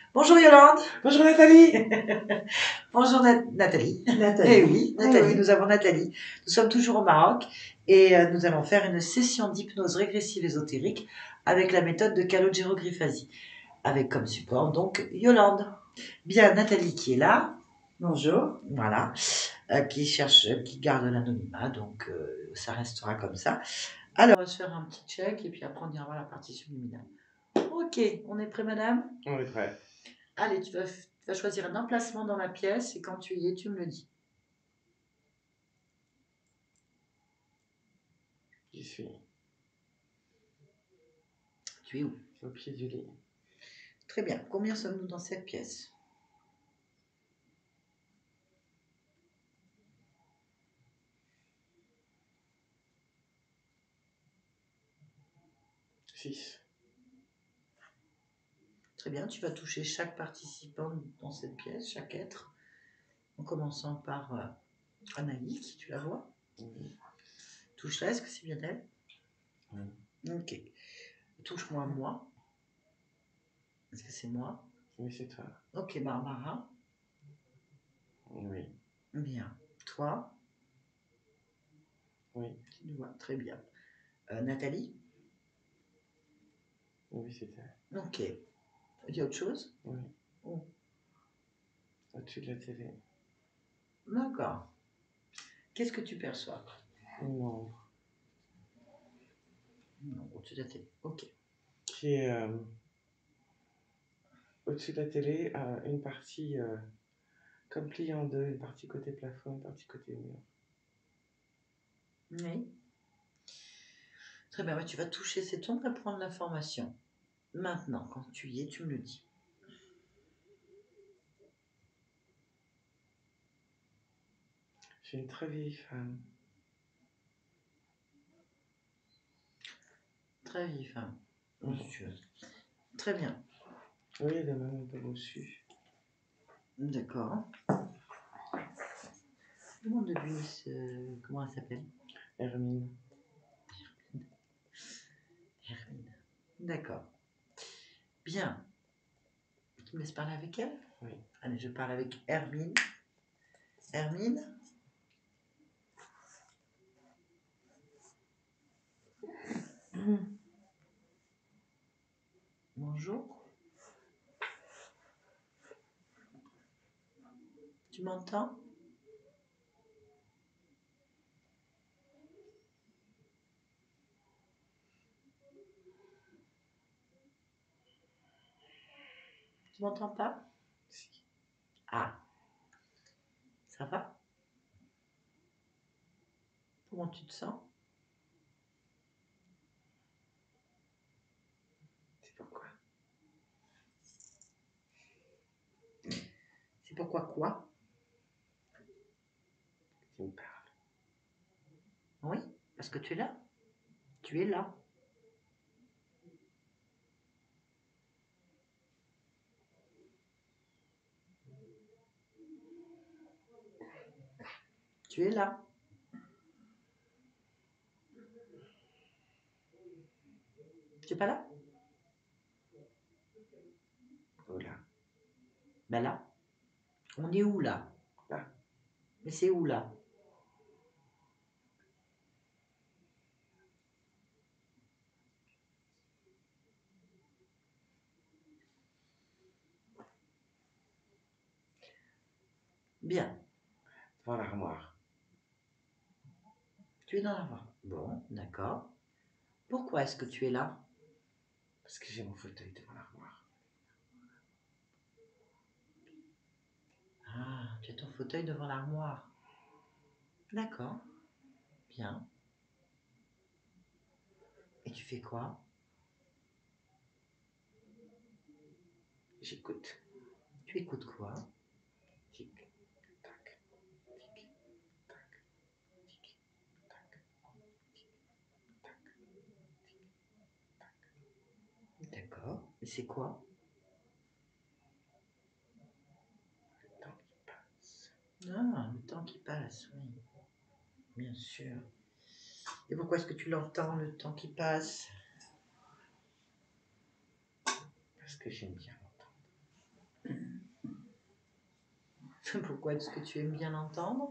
Bonjour Yolande. Bonjour Nathalie. Bonjour Nathalie. Nathalie. Eh oui, Nathalie, Oui. nous avons Nathalie. Nous sommes toujours au Maroc et nous allons faire une session d'hypnose régressive ésotérique avec la méthode de Calogero Grifasi, avec comme support donc Yolande. Bien, Nathalie qui est là. Bonjour. Voilà. Qui garde l'anonymat, donc ça restera comme ça. Alors, on va se faire un petit check et puis après on ira voir la partie subliminale. Ok, on est prêt madame? On est prêt. Allez, tu vas choisir un emplacement dans la pièce et quand tu y es, tu me le dis. J'y suis. Tu es où? Au pied du lit. Très bien. Combien sommes-nous dans cette pièce? 6. Très bien. Tu vas toucher chaque participant dans cette pièce, chaque être, en commençant par Anaïs, tu la vois? Oui. Touche-la, est-ce que c'est bien elle? Oui. Ok. Touche-moi moi. Est-ce que c'est moi? Oui, c'est toi. Ok, Barbara. Oui. Bien. Toi? Oui. Tu me vois. Très bien. Nathalie? Oui, c'est elle. Ok. Il y a autre chose? Oui. Oh. Au-dessus de la télé. D'accord. Qu'est-ce que tu perçois? Non. Non, au-dessus de la télé. Ok. Qui est au-dessus de la télé, une partie comme pliée en deux, une partie côté plafond, une partie côté mur. Oui. Très bien, tu vas toucher cette ombre et prendre l'information. Maintenant, quand tu y es, tu me le dis. J'ai une très vieille femme. Très vieille femme. Oui. Très bien. Oui, elle est même un peu bossue. D'accord. Demande de lui, comment elle s'appelle? Hermine. Hermine. D'accord. Bien. Tu me laisses parler avec elle? Oui. Allez, je parle avec Hermine. Hermine? Bonjour. Tu m'entends? Tu m'entends pas? Si. Ah. Ça va? Comment tu te sens? C'est pourquoi? C'est pourquoi quoi? Tu me parles. Oui, parce que tu es là. Tu es là. Tu es là. Tu n'es pas là? Oh là. Ben là. On est où là? Là. Mais c'est où là? Bien. Devant l'armoire. Tu es dans l'armoire. Bon, d'accord. Pourquoi est-ce que tu es là? Parce que j'ai mon fauteuil devant l'armoire. Ah, tu as ton fauteuil devant l'armoire. D'accord. Bien. Et tu fais quoi? J'écoute. Tu écoutes quoi? Tic, tac, tic, tac, tic, tac, tic, tac, tic, tac. D'accord. Et c'est quoi? Le temps qui passe. Ah, le temps qui passe, oui. Bien sûr. Et pourquoi est-ce que tu l'entends, le temps qui passe? Parce que j'aime bien l'entendre. Pourquoi est-ce que tu aimes bien l'entendre?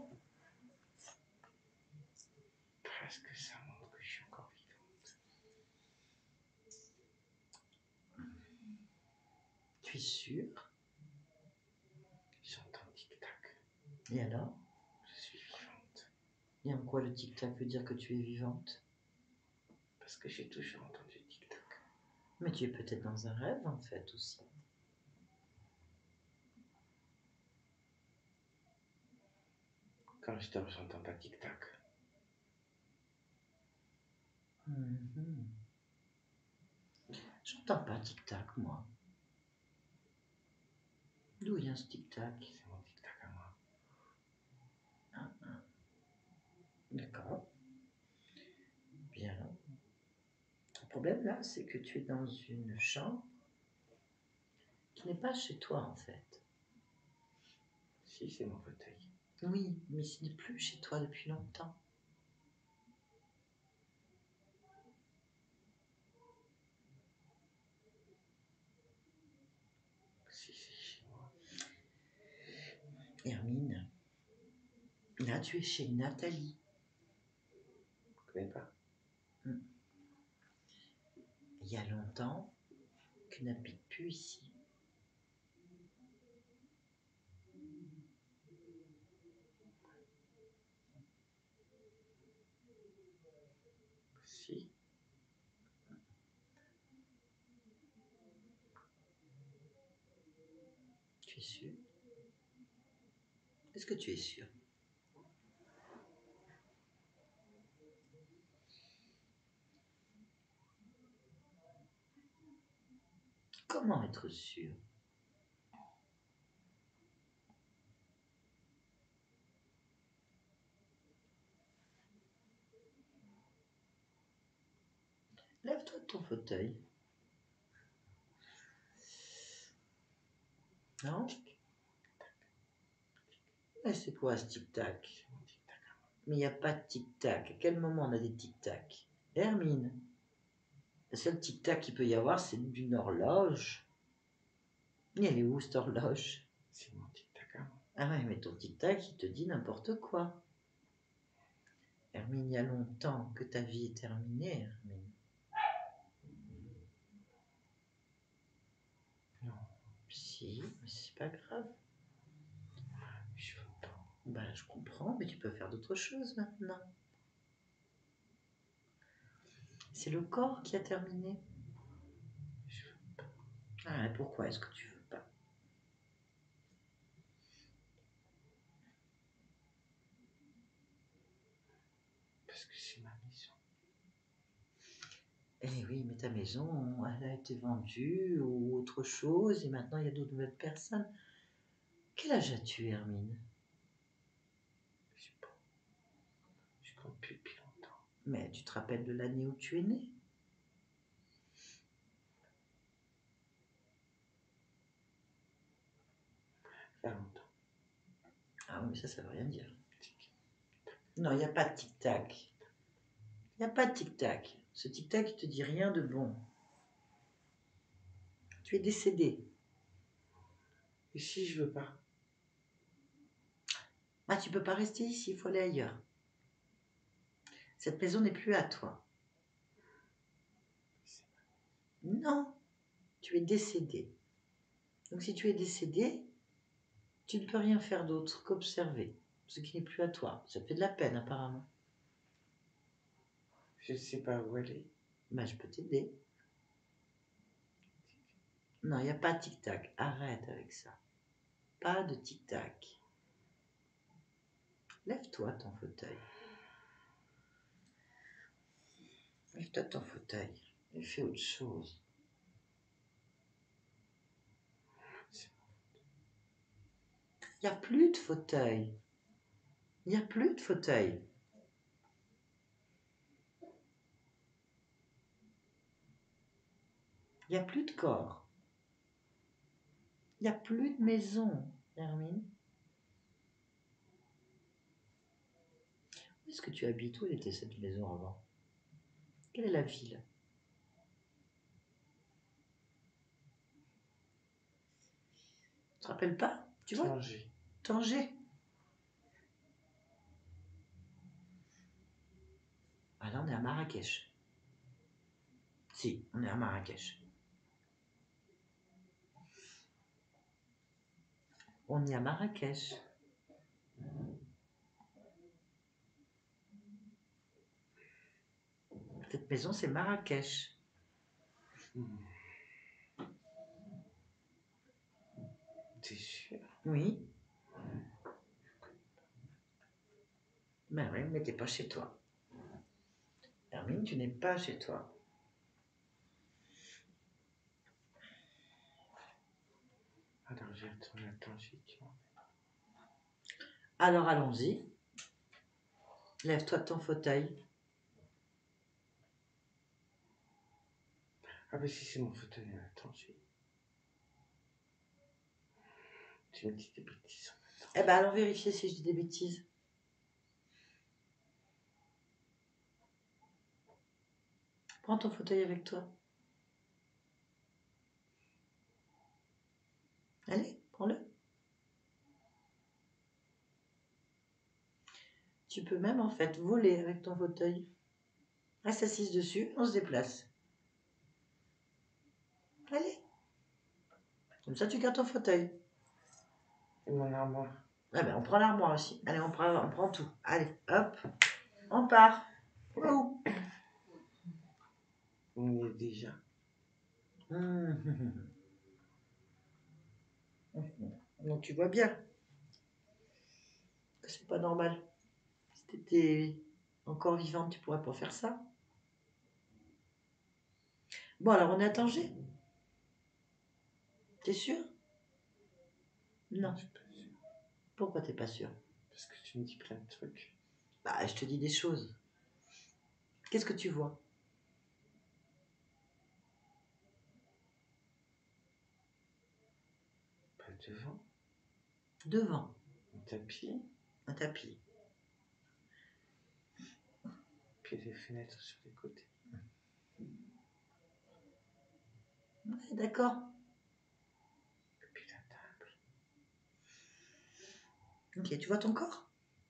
Parce que ça montre que je suis encore vivante. Tu es sûr? J'entends tic-tac. Et alors? Je suis vivante. Et en quoi le tic-tac veut dire que tu es vivante? Parce que j'ai toujours entendu tic-tac. Mais tu es peut-être dans un rêve en fait aussi. Quand je dors, j'entends pas tic-tac. Mhm. J'entends pas tic-tac moi. D'où vient ce tic-tac? C'est mon tic-tac à moi. D'accord. Bien. Le problème là, c'est que tu es dans une chambre qui n'est pas chez toi en fait. Si, c'est mon fauteuil. Oui, mais ce n'est plus chez toi depuis longtemps. Si, c'est chez moi. Hermine, là tu es chez Nathalie. Je connais pas. Il y a longtemps que tu n'habites plus ici. Si. Tu es sûr? Est-ce que tu es sûr? Comment être sûr? Lève-toi de ton fauteuil. Non? Mais c'est quoi ce tic-tac? C'est mon tic-tac à moi. Mais il n'y a pas de tic-tac. À quel moment on a des tic-tac? Hermine, le seul tic-tac qu'il peut y avoir, c'est d'une horloge. Et elle est où cette horloge? C'est mon tic-tac à moi. Ah ouais, mais ton tic-tac, il te dit n'importe quoi. Hermine, il y a longtemps que ta vie est terminée, Hermine. Non. Si, mais c'est pas grave. Je veux pas. Ben, je comprends, mais tu peux faire d'autres choses maintenant. C'est le corps qui a terminé. Je veux pas. Ah, et pourquoi est-ce que tu veux pas? Parce que c'est ma maison. Eh oui, mais ta maison, elle a été vendue ou autre chose, et maintenant il y a d'autres nouvelles personnes. Quel âge as-tu, Hermine? Je sais pas. Je compte plus depuis longtemps. Mais tu te rappelles de l'année où tu es né? Il y a longtemps. Ah oui, mais ça veut rien dire. Tic. Non, il n'y a pas de tic-tac. Il n'y a pas de tic-tac. Ce tic-tac, il te dit rien de bon. Tu es décédé. Et si je veux pas? Ah, tu peux pas rester ici, il faut aller ailleurs. Cette maison n'est plus à toi. Non, tu es décédé. Donc si tu es décédé, tu ne peux rien faire d'autre qu'observer ce qui n'est plus à toi. Ça te fait de la peine apparemment. Je sais pas où aller. Ben, je peux t'aider. Non, il n'y a pas de tic-tac. Arrête avec ça. Pas de tic-tac. Lève-toi de ton fauteuil. Lève-toi de ton fauteuil. Et fais autre chose. Il n'y a plus de fauteuil. Il n'y a plus de fauteuil. Il n'y a plus de corps. Il n'y a plus de maison, Hermine. Où est-ce que tu habites? Où était cette maison avant? Quelle est la ville? Tu te rappelles pas? Tu vois? Tanger. Tanger. Ah là, on est à Marrakech. Si, on est à Marrakech. On est à Marrakech. Cette maison, c'est Marrakech. T'es sûr? Oui. Ben oui, mais t'es pas chez toi. Hermine, tu n'es pas chez toi. Alors, j'ai retourné à Tanger, tu vois. Alors allons-y. Lève-toi de ton fauteuil. Ah, bah si, c'est mon fauteuil à Tanger. Tu me dis des bêtises. Eh ben, allons vérifier si je dis des bêtises. Prends ton fauteuil avec toi. Allez, prends-le. Tu peux même en fait voler avec ton fauteuil. Reste assise dessus, on se déplace. Allez. Comme ça, tu gardes ton fauteuil. Et mon armoire. Ah ben, on prend l'armoire aussi. Allez, on prend tout. Allez, hop, on part. Où? On y est déjà. Donc tu vois bien que c'est pas normal. Si t'étais encore vivante, tu pourrais pas faire ça. Bon, alors on est à Tanger. T'es sûr? Non. Je suis pas sûr. Pourquoi t'es pas sûr? Parce que tu me dis plein de trucs. Bah, je te dis des choses. Qu'est-ce que tu vois? Pas devant. Devant, Un tapis. un tapis. Puis des fenêtres sur les côtés. Ouais, d'accord. Et puis la table. Ok, tu vois ton corps?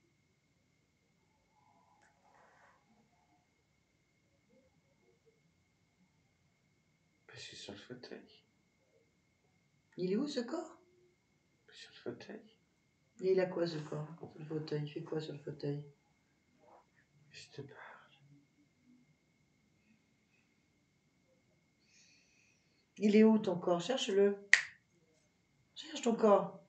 Bah, je suis sur le fauteuil. Il est où ce corps? Sur le fauteuil. Et il a quoi ce corps? Sur le fauteuil, il fait quoi sur le fauteuil? Je te parle. Il est où ton corps? Cherche-le. Cherche ton corps.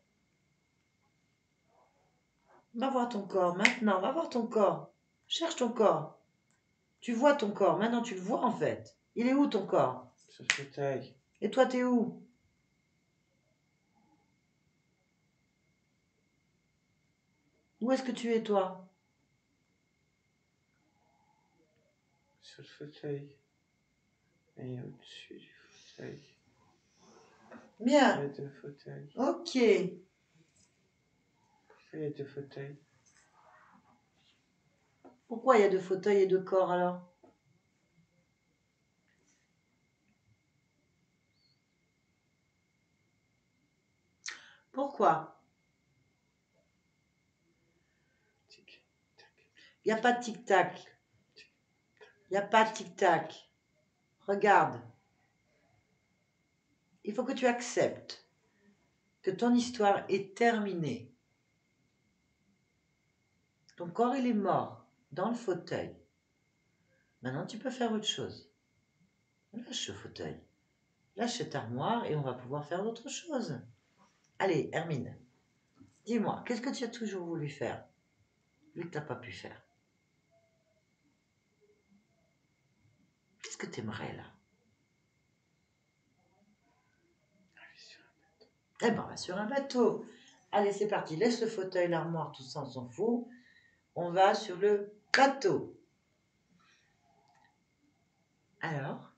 Va voir ton corps, maintenant, va voir ton corps. Cherche ton corps. Tu vois ton corps, maintenant tu le vois en fait. Il est où ton corps? Sur le fauteuil. Et toi, t'es où? Où est-ce que tu es, toi? Sur le fauteuil. Et au-dessus du fauteuil. Il y Bien. a deux fauteuils. Ok. Pourquoi il y a deux fauteuils? Pourquoi il y a deux fauteuils et deux corps alors? Pourquoi? Tic, tac. Il n'y a pas de tic-tac. Il n'y a pas de tic-tac. Regarde. Il faut que tu acceptes que ton histoire est terminée. Ton corps, il est mort dans le fauteuil. Maintenant, tu peux faire autre chose. Lâche ce fauteuil. Lâche cette armoire et on va pouvoir faire autre chose. Allez, Hermine, dis-moi, qu'est-ce que tu as toujours voulu faire, vu que tu n'as pas pu faire? Qu'est-ce que tu aimerais là? Allez, sur un bateau. Eh ben, on va sur un bateau. Allez, c'est parti. Laisse le fauteuil, l'armoire, tout ça, on s'en fout. On va sur le bateau. Alors?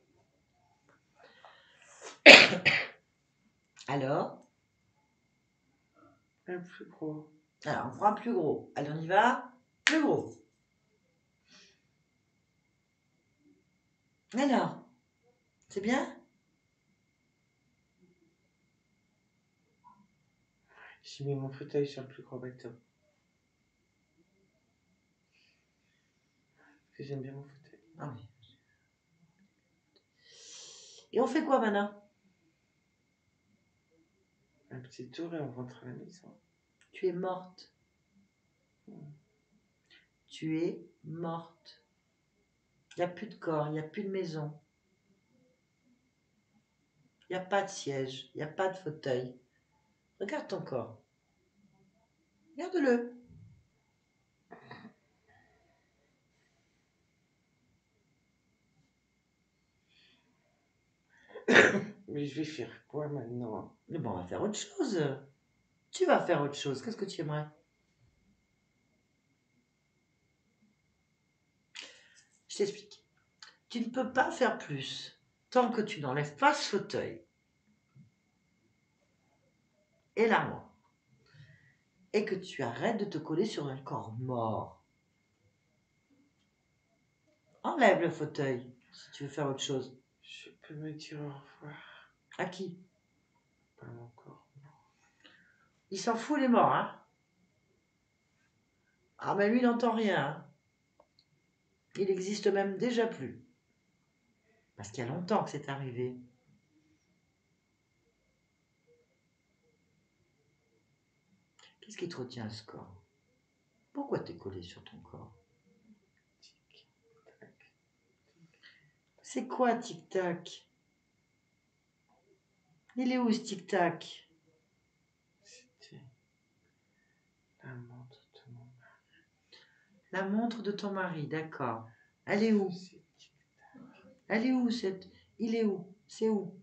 Alors? Un plus gros. Alors, on prend un plus gros. Allez, on y va. Plus gros. Alors? C'est bien? J'ai mis mon fauteuil sur le plus gros bateau. Parce que j'aime bien mon fauteuil. Ah oui. Et on fait quoi maintenant? Un petit tour et on rentre à la maison. Tu es morte. Tu es morte. Il n'y a plus de corps, il n'y a plus de maison. Il n'y a pas de siège, il n'y a pas de fauteuil. Regarde ton corps. Regarde-le. Mais je vais faire quoi maintenant? Mais bon, on va faire autre chose. Tu vas faire autre chose. Qu'est-ce que tu aimerais? Je t'explique. Tu ne peux pas faire plus tant que tu n'enlèves pas ce fauteuil et l'armoire. Et que tu arrêtes de te coller sur un corps mort. Enlève le fauteuil si tu veux faire autre chose. Je peux me dire au revoir. À qui? Pas mon corps. Il s'en fout, il est mort, hein? Ah, mais lui, il n'entend rien. Hein. Il n'existe même déjà plus. Parce qu'il y a longtemps que c'est arrivé. Qu'est-ce qui te retient à ce corps? Pourquoi t'es collé sur ton corps? Tic-tac. C'est quoi tic-tac? Il est où ce tic-tac? C'était la montre de mon mari. La montre de ton mari, d'accord. Elle est où? C'est tic-tac. Elle est où cette... Il est où? C'est où?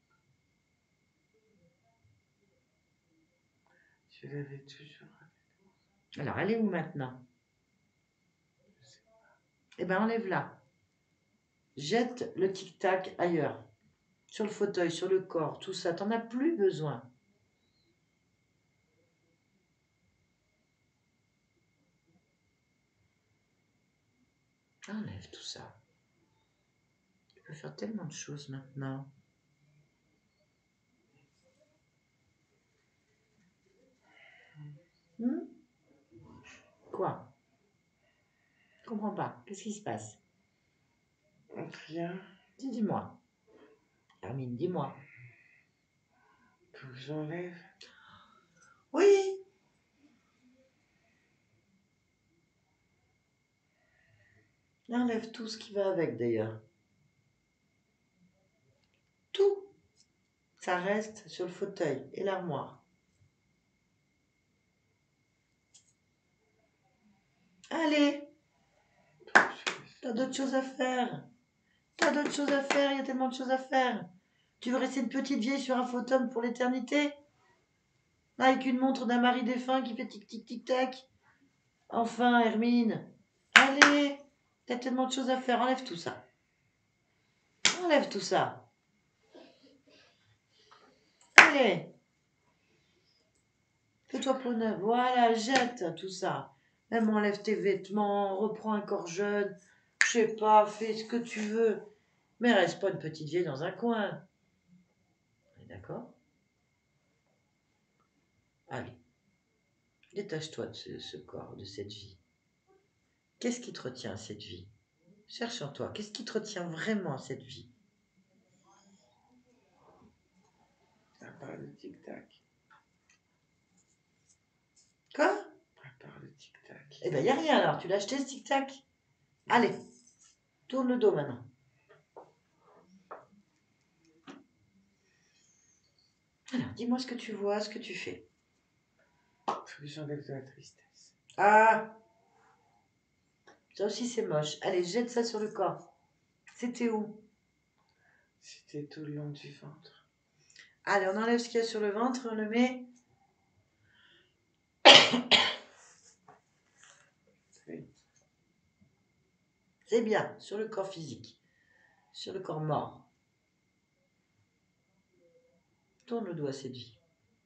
Je l'avais toujours avec. Alors, elle est où maintenant? Je sais pas. Eh bien, enlève-la. Jette le tic-tac ailleurs. Sur le fauteuil, sur le corps, tout ça. T'en as plus besoin. Enlève tout ça. Tu peux faire tellement de choses maintenant. Hmm? Quoi? Je comprends pas. Qu'est-ce qui se passe? Rien. Dis-moi. Hermine, dis-moi. Faut que j'enlève. Oui. Enlève tout ce qui va avec d'ailleurs. Tout. Ça reste sur le fauteuil et l'armoire. Allez, t'as d'autres choses à faire. T'as d'autres choses à faire, il y a tellement de choses à faire. Tu veux rester une petite vieille sur un fauteuil pour l'éternité? Avec une montre d'un mari défunt qui fait tic tic tic tac. Enfin, Hermine. Allez, t'as tellement de choses à faire, enlève tout ça. Enlève tout ça. Allez. Fais-toi peau neuve. Voilà, jette tout ça. Même enlève tes vêtements, reprends un corps jeune. Je sais pas, fais ce que tu veux. Mais reste pas une petite vieille dans un coin. On est d'accord? Allez, détache-toi de ce corps, de cette vie. Qu'est-ce qui te retient à cette vie? Cherche en toi. Qu'est-ce qui te retient vraiment à cette vie? À part le tic-tac. Quoi? À part le tic-tac. Eh ben, il n'y a rien alors. Tu l'as acheté ce tic-tac? Allez, tourne le dos maintenant. Alors, dis-moi ce que tu vois, ce que tu fais. Faut que j'enlève de la tristesse. Ah! Ça aussi, c'est moche. Allez, jette ça sur le corps. C'était où? C'était tout le long du ventre. Allez, on enlève ce qu'il y a sur le ventre, on le met. Oui. C'est bien, sur le corps physique. Sur le corps mort. Tourne le dos à cette vie.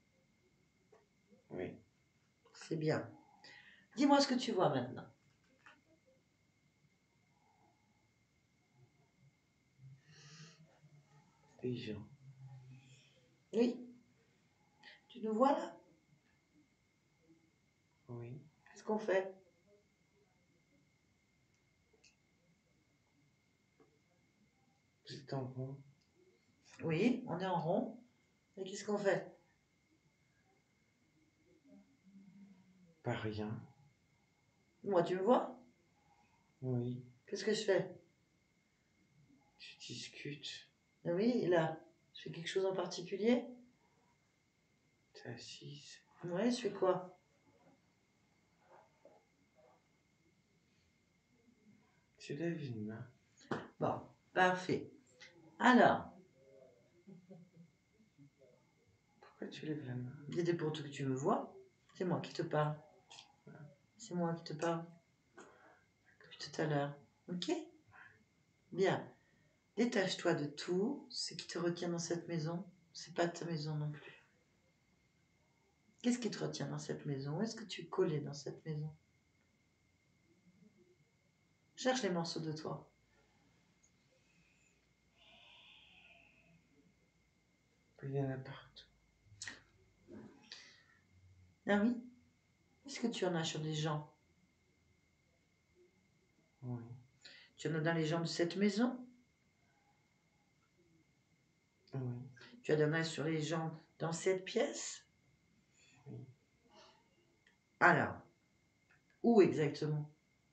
Oui. C'est bien. Dis-moi ce que tu vois maintenant. Des gens. Oui. Tu nous vois là? qu'on fait? Vous êtes en rond. Oui, on est en rond. Et qu'est-ce qu'on fait? Pas rien. Moi, tu me vois? Oui. Qu'est-ce que je fais? Tu discutes. Ah oui, et là, je fais quelque chose en particulier? T'es assise. Ouais, je fais quoi? Tu lèves une main. Bon, parfait. Alors, Pourquoi tu lèves la main? c'était pour tout que tu me vois. C'est moi qui te parle. C'est moi qui te parle. Depuis tout à l'heure. Ok? Bien. Détache-toi de tout ce qui te retient dans cette maison. C'est pas ta maison non plus. Qu'est-ce qui te retient dans cette maison? Où est-ce que tu es collé dans cette maison? Cherche les morceaux de toi. Il y en a partout. Ah oui? Est-ce que tu en as sur des gens? Oui. Tu en as dans les gens de cette maison? Oui. Tu en as sur les gens dans cette pièce? Oui. Alors, où exactement?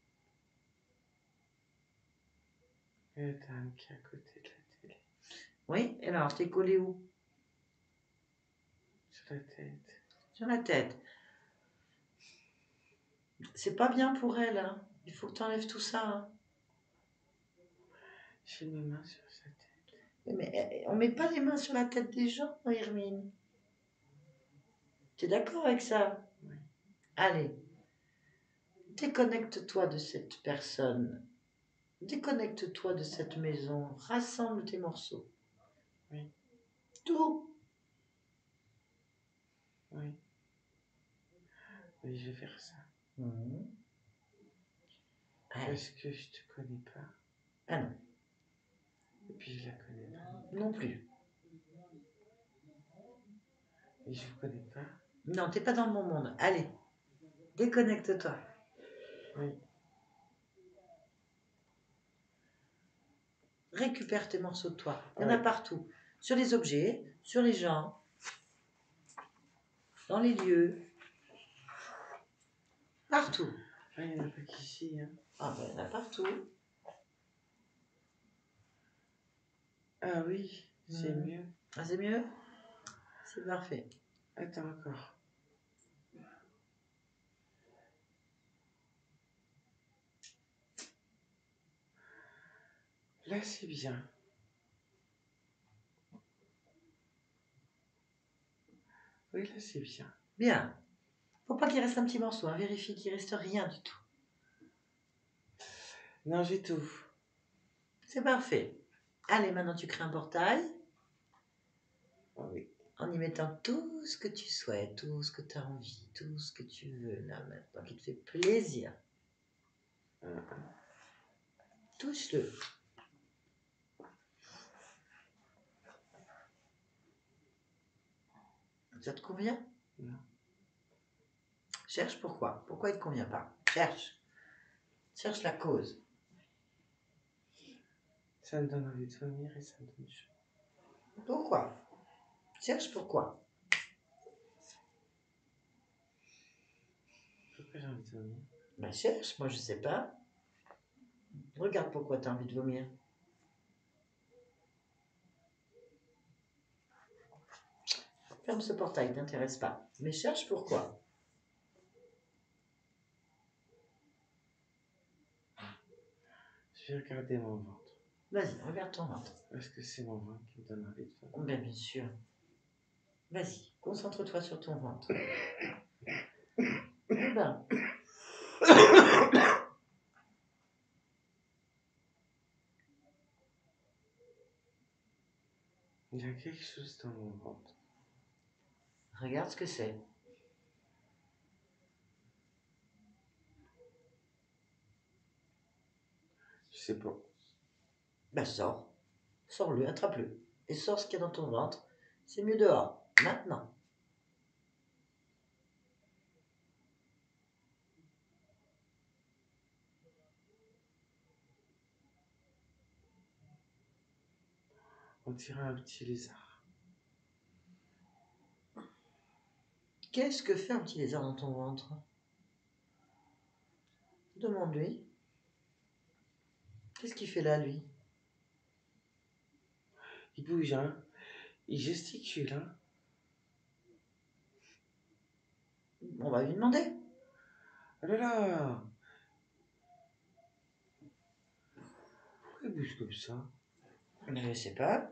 Il y a la dame qui est à côté de la télé. Oui? Et alors, t'es collé où? Sur la tête. Sur la tête. C'est pas bien pour elle, hein. Il faut que tu enlèves tout ça, hein. J'ai mes mains sur sa tête. Mais on met pas les mains sur la tête des gens, Hermine. Tu es d'accord avec ça? Oui. Allez, déconnecte-toi de cette personne. Déconnecte-toi de cette maison. Rassemble tes morceaux. Oui. Tout. Oui. Oui, je vais faire ça. Mmh. Allez. Parce que je te connais pas. Ah non, Et puis je la connais pas. non plus. Et je vous connais pas. Non, t'es pas dans le bon monde. Allez, déconnecte-toi. Oui. Récupère tes morceaux de toi. Il y en a Ouais. partout. Sur les objets, sur les gens, dans les lieux. Partout. Ah, il n'y en a pas qu'ici. Hein. Ah ben, il y en a partout. Ah oui, c'est mieux. Ah, c'est mieux? C'est parfait. Attends encore. Là, c'est bien. Oui, là, c'est bien. Bien. Faut pas qu'il reste un petit morceau. Hein. Vérifie qu'il reste rien du tout. Non, j'ai tout. C'est parfait. Allez, maintenant tu crées un portail. Oui. En y mettant tout ce que tu souhaites, tout ce que tu as envie, tout ce que tu veux là maintenant, qui te fait plaisir. Touche-le. Ça te convient? Non. Cherche pourquoi. Pourquoi il ne te convient pas? Cherche. Cherche la cause. Ça me donne envie de vomir et ça me donne chaud. Pourquoi? Cherche pourquoi. Pourquoi j'ai envie de vomir? Ben cherche, moi je sais pas. Regarde pourquoi tu as envie de vomir. Ferme ce portail, ne t'intéresse pas. Mais cherche pourquoi. Je vais regarder mon ventre. Vas-y, regarde ton ventre. Parce que c'est mon ventre qui me donne envie de vomir. Ben, bien sûr. Vas-y, concentre-toi sur ton ventre. Eh ben, Il y a quelque chose dans mon ventre. regarde ce que c'est. Je sais pas. Ben, sors. Sors-le, attrape-le. Et sors ce qu'il y a dans ton ventre. C'est mieux dehors. Maintenant. On dirait un petit lézard. Qu'est-ce que fait un petit lézard dans ton ventre? Demande-lui. Qu'est-ce qu'il fait là, lui? Il bouge, hein. Il gesticule, hein. On va lui demander. Oh là là. Pourquoi il bouge comme ça? Mais je sais pas.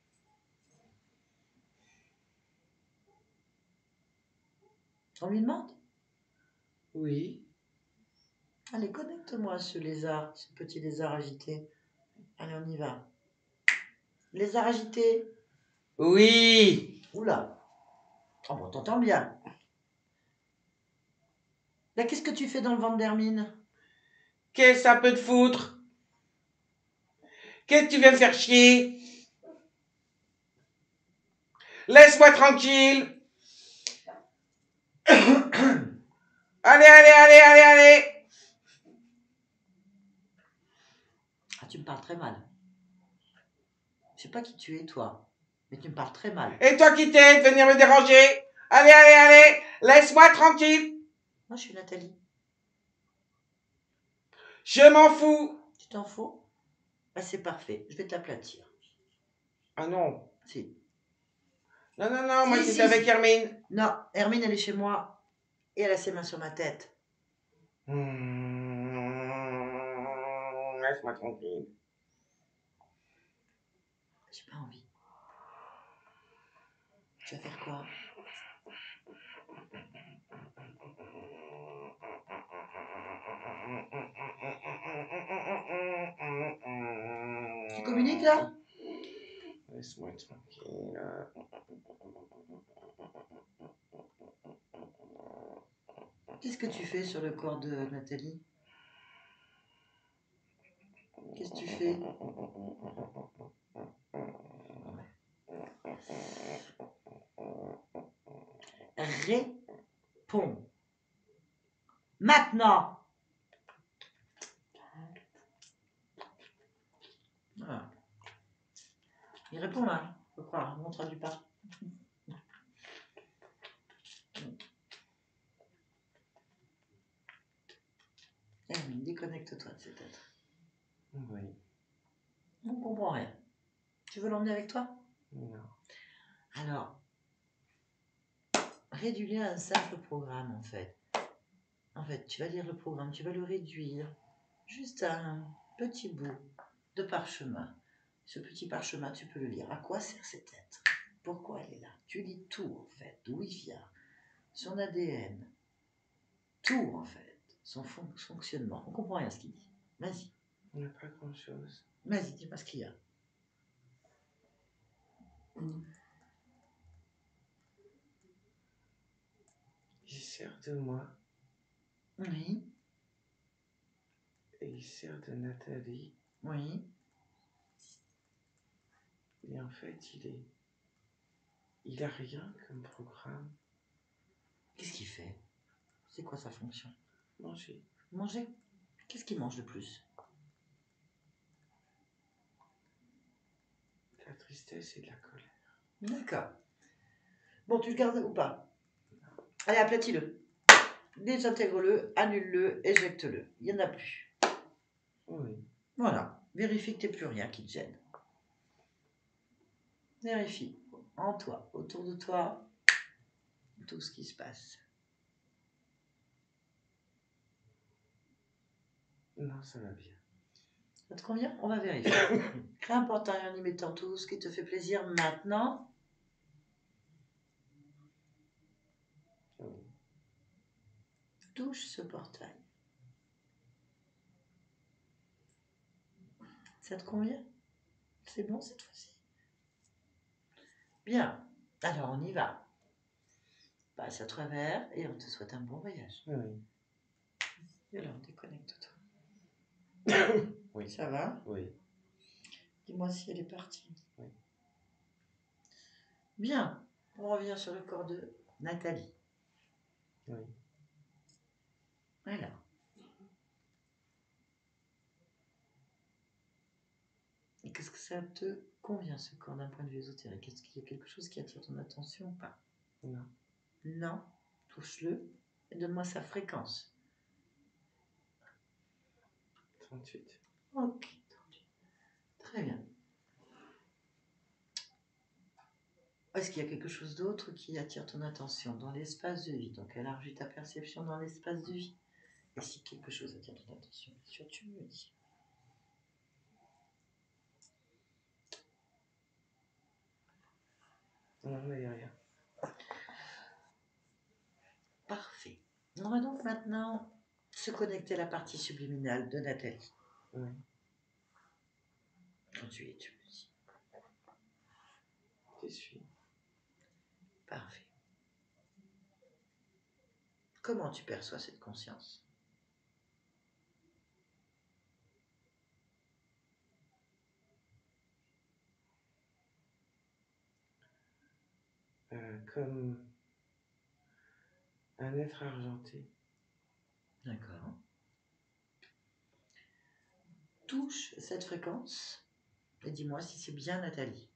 On lui demande? Oui. Allez, connecte-moi ce lézard, ce petit lézard agité. Allez, on y va. Lézard agité. Oui. Oula. Oh bon, t'entends bien. Là, qu'est-ce que tu fais dans le ventre d'Hermine? Qu'est-ce que ça peut te foutre? Qu'est-ce que tu viens me faire chier? Laisse-moi tranquille. Allez, allez, allez, allez, allez. Ah, tu me parles très mal. Je sais pas qui tu es, toi, mais tu me parles très mal. Et toi qui t'es de venir me déranger? Allez, allez, allez. Laisse-moi tranquille. Moi, je suis Nathalie. Je m'en fous. Tu t'en fous? Bah, c'est parfait. Je vais t'aplatir. Ah non. Si. Non, non, non, moi Si, j'étais si, avec si. Hermine. Non, Hermine, elle est chez moi et elle a ses mains sur ma tête. Laisse-moi tranquille. J'ai pas envie. Tu vas faire quoi? Tu communiques là? Laisse-moi tranquille. Qu'est-ce que tu fais sur le corps de Nathalie? Qu'est-ce que tu fais? Réponds. Maintenant. Voilà. Il répond là, je crois, on ne traduit pas. Hermine, déconnecte-toi de cet être. Oui. On ne comprend rien. Tu veux l'emmener avec toi? Non. Alors, réduis-le à un simple programme en fait. En fait, tu vas lire le programme, tu vas le réduire juste à un petit bout de parchemin. Ce petit parchemin, tu peux le lire. À quoi sert cet être? Pourquoi elle est là? Tu lis tout en fait, d'où il vient, son ADN, tout en fait, son fonctionnement. On comprend rien à ce qu'il dit. Vas-y, Il n'y a pas grand-chose. vas-y, dis-moi ce qu'il y a. Il sert de moi Oui, et il sert de Nathalie. oui. Et en fait, il a rien comme programme. Qu'est-ce qu'il fait? C'est quoi sa fonction? Manger. Manger. Qu'est-ce qu'il mange de plus? De la tristesse et de la colère. D'accord. Bon, tu le gardes ou pas? Allez, aplatis-le. Désintègre-le, annule-le, éjecte-le. Il n'y en a plus. Oui. Voilà. Vérifie que tu n'as plus rien qui te gêne. Vérifie en toi, autour de toi, tout ce qui se passe. Non, ça va bien. Ça te convient? On va vérifier. Crée un portail en y mettant tout ce qui te fait plaisir maintenant. Oui. Touche ce portail. Ça te convient? C'est bon cette fois-ci? Bien. Alors on y va. Passe à travers et on te souhaite un bon voyage. Oui. Yolande, déconnecte-toi. Oui. Ça va? Oui. Dis-moi si elle est partie. Oui. Bien. On revient sur le corps de Nathalie. Oui. Voilà. Et qu'est-ce que ça te Combien ce corps d'un point de vue ésotérique? Est-ce qu'il y a quelque chose qui attire ton attention ou pas? Non. Non. Touche-le et donne-moi sa fréquence. 38. Ok. Très bien. Est-ce qu'il y a quelque chose d'autre qui attire ton attention dans l'espace de vie? Donc élargis ta perception dans l'espace de vie. Et si quelque chose attire ton attention, bien sûr, tu me le dis. Non, mais il n'y a rien. Parfait. On va donc maintenant se connecter à la partie subliminale de Nathalie. Oui. Quand tu y es, tu me le dis. J'y suis. Parfait. Comment tu perçois cette conscience? Comme un être argenté. D'accord. Touche cette fréquence et dis-moi si c'est bien Nathalie.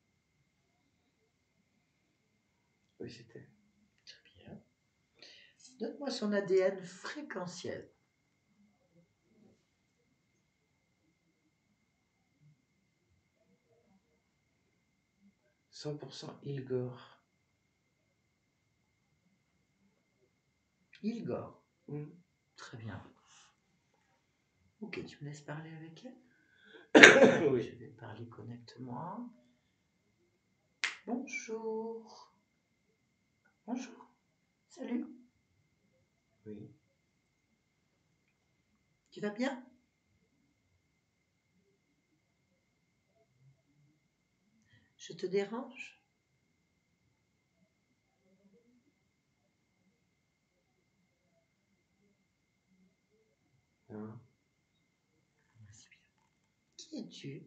Oui, c'était. Très bien. Donne-moi son ADN fréquentiel. 100% Ilgor. Ilgor. Très bien. Ok, tu me laisses parler avec elle? Oui. Je vais parler connecte-moi. Bonjour. Bonjour. Salut. Oui. Tu vas bien? Je te dérange? Non. C'est bien. Qui es-tu?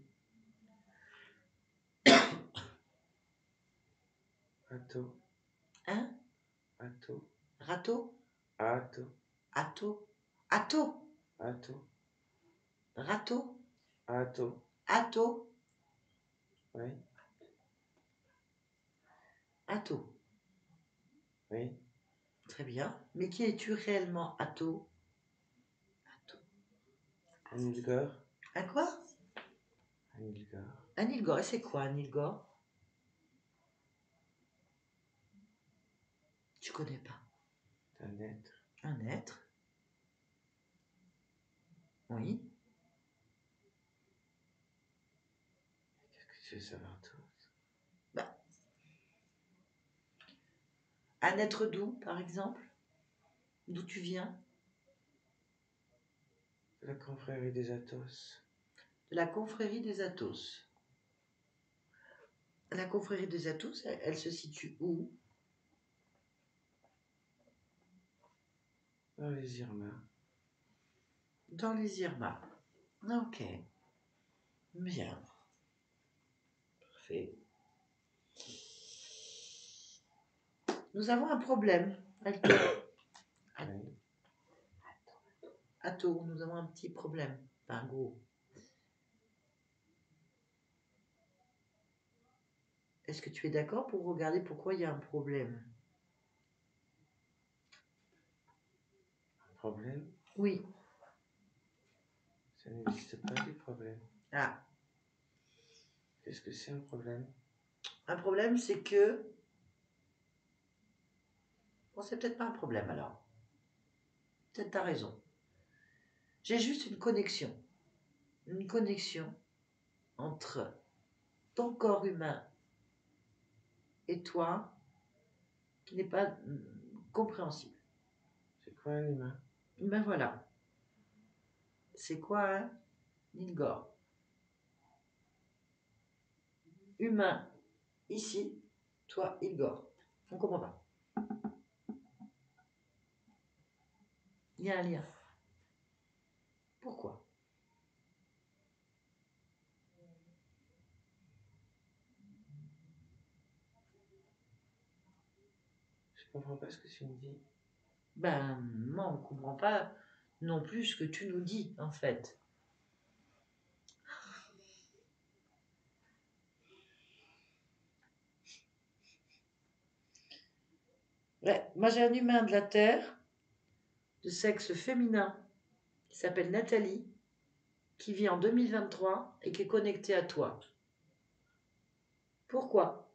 Atto. Hein? Atto. Rato? Atto. Atto? Atto? Atto. Rato? Atto. Atto? Oui. Atto. Oui. Très bien. Mais qui es-tu réellement, Atto? Atto. Un Ilgor. Un quoi? Un Ilgor. Un Ilgor. Et c'est quoi un Ilgor? Tu connais pas. Un être. Un être? Oui. Qu'est-ce que tu veux savoir tout? Bah. Un être d'où, par exemple? D'où tu viens? La confrérie des Athos. De la confrérie des Athos. La confrérie des Athos, elle se situe où? Dans les Irmas. Dans les Irmas. Ok. Bien. Parfait. Nous avons un problème. Oui. Atto, nous avons un petit problème. Pas un gros. Est-ce que tu es d'accord pour regarder pourquoi il y a un problème? Un problème? Oui. Ça n'existe pas du problème. Ah. Qu'est-ce que c'est un problème? Un problème, c'est que... Bon, c'est peut-être pas un problème alors. Peut-être t'as raison. J'ai juste une connexion. Une connexion entre ton corps humain et toi qui n'est pas compréhensible. C'est quoi un humain? Ben voilà. C'est quoi un Ilgor? Humain, ici, toi, Ilgor. On comprend pas. Il y a un lien. Pourquoi? Je comprends pas ce que tu me dis. Ben, moi, on ne comprend pas non plus ce que tu nous dis, en fait. Ouais, moi j'ai un humain de la Terre, de sexe féminin, qui s'appelle Nathalie, qui vit en 2023 et qui est connectée à toi. Pourquoi?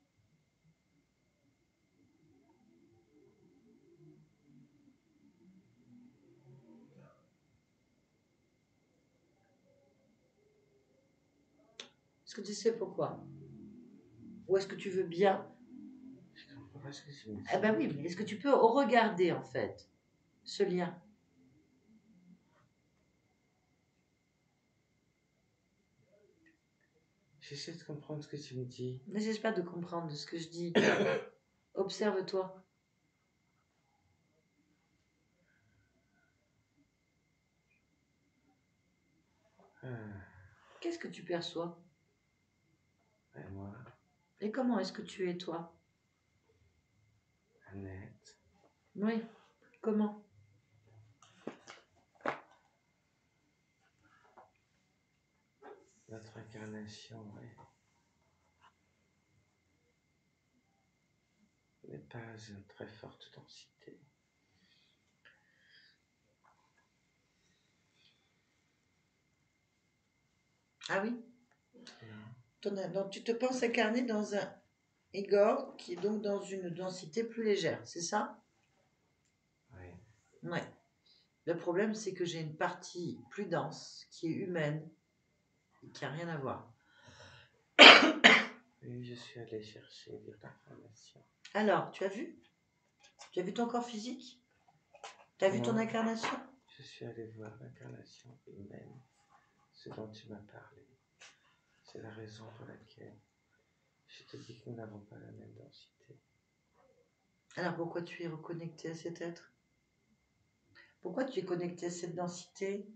Est-ce que tu sais pourquoi? Ou est-ce que tu veux bien? Je comprends pas ce que tu me dis. Eh ben oui, mais est-ce que tu peux regarder en fait ce lien? J'essaie de comprendre ce que tu me dis. N'essaie pas de comprendre ce que je dis. Observe-toi. Ah, Qu'est-ce que tu perçois? et moi, Et comment est-ce que tu es toi? Annette, Oui, comment? notre incarnation n'est pas une très forte densité. Ah oui? Non. Donc tu te penses incarné dans un Igor qui est donc dans une densité plus légère, c'est ça? Oui. Ouais. Le problème, c'est que j'ai une partie plus dense, qui est humaine, et qui n'a rien à voir. Oui, je suis allé chercher des informations. Alors, tu as vu? Tu as vu ton corps physique? Tu as vu ton Non. incarnation? Je suis allé voir l'incarnation humaine, ce dont tu m'as parlé. C'est la raison pour laquelle je te dis que nous n'avons pas la même densité. Alors, pourquoi tu es reconnecté à cet être? Pourquoi tu es connecté à cette densité?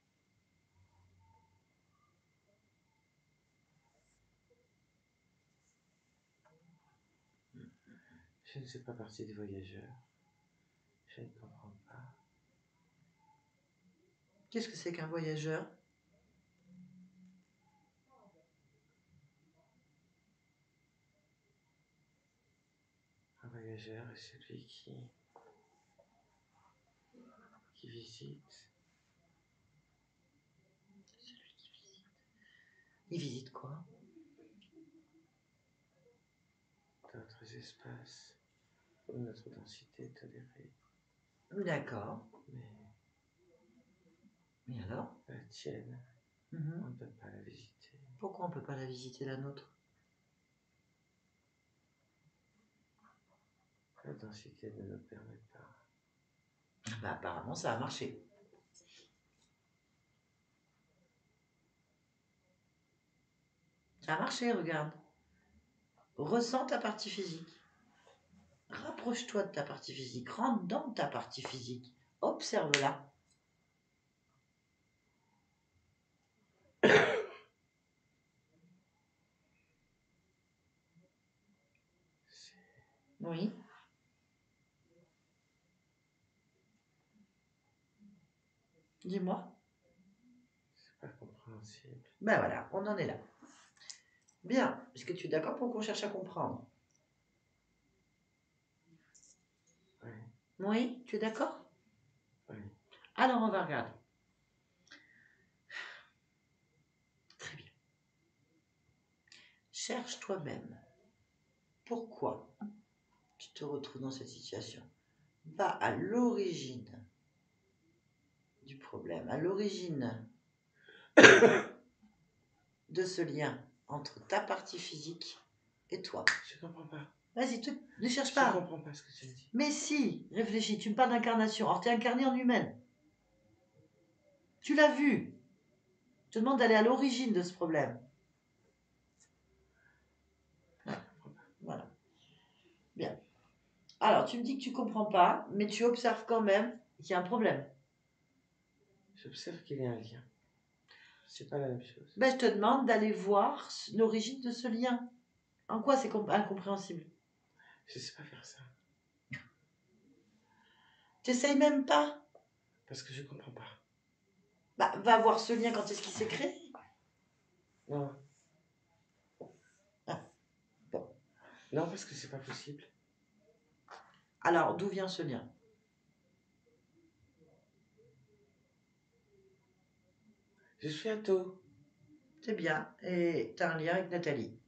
Je ne fais pas partie des voyageurs. Je ne comprends pas. Qu'est-ce que c'est qu'un voyageur? Un voyageur est celui qui visite Il visite quoi? d'autres espaces où notre densité est tolérée. D'accord. Mais Et alors? la tienne, on ne peut pas la visiter. Pourquoi on ne peut pas la visiter, la nôtre? La densité ne nous permet pas. Bah, apparemment, ça a marché. Ça a marché, regarde. Ressens ta partie physique. Rapproche-toi de ta partie physique. Rentre dans ta partie physique. Observe-la. Oui. Dis-moi. C'est pas compréhensible. Ben voilà, on en est là. Bien. Est-ce que tu es d'accord pour qu'on cherche à comprendre? Oui. Oui, tu es d'accord? Oui. Alors, on va regarder. Très bien. Cherche toi-même. Pourquoi tu te retrouves dans cette situation? Va à l'origine du problème, à l'origine de ce lien entre ta partie physique et toi. Je comprends pas. Vas-y, ne cherche Je pas. comprends pas ce que tu me dis. Mais si, réfléchis, tu me parles d'incarnation. Or, tu es incarné en humaine. Tu l'as vu. Je te demande d'aller à l'origine de ce problème. Je comprends pas. Voilà. Bien. Alors, tu me dis que tu comprends pas, mais tu observes quand même qu'il y a un problème. J'observe qu'il y a un lien. C'est pas la même chose. Ben, je te demande d'aller voir l'origine de ce lien. En quoi c'est incompréhensible? Je sais pas faire ça. T'essayes même pas? Parce que je comprends pas. Bah, va voir ce lien quand est-ce qu'il s'est créé. Non. Ah, bon. Non, parce que c'est pas possible. Alors, d'où vient ce lien? Je suis un taureau. C'est bien. Et tu as un lien avec Nathalie.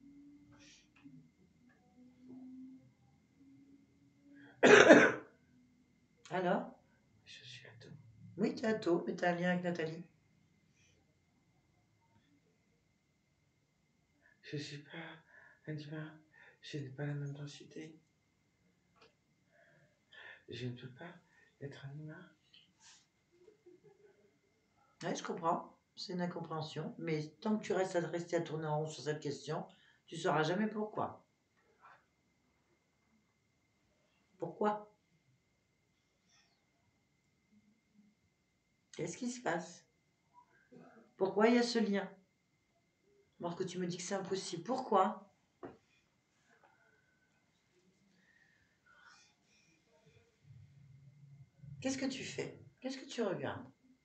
Alors? Je suis un taureau. Oui, tu es un taureau, mais tu as un lien avec Nathalie. Je ne suis pas un humain. Je n'ai pas la même densité. Je ne peux pas être un humain. Oui, je comprends. C'est une incompréhension. Mais tant que tu restes à rester à tourner en rond sur cette question, tu ne sauras jamais pourquoi. Pourquoi? Qu'est-ce qui se passe? Pourquoi il y a ce lien? Alors que tu me dis que c'est impossible. Pourquoi? Qu'est-ce que tu fais? Qu'est-ce que tu regardes?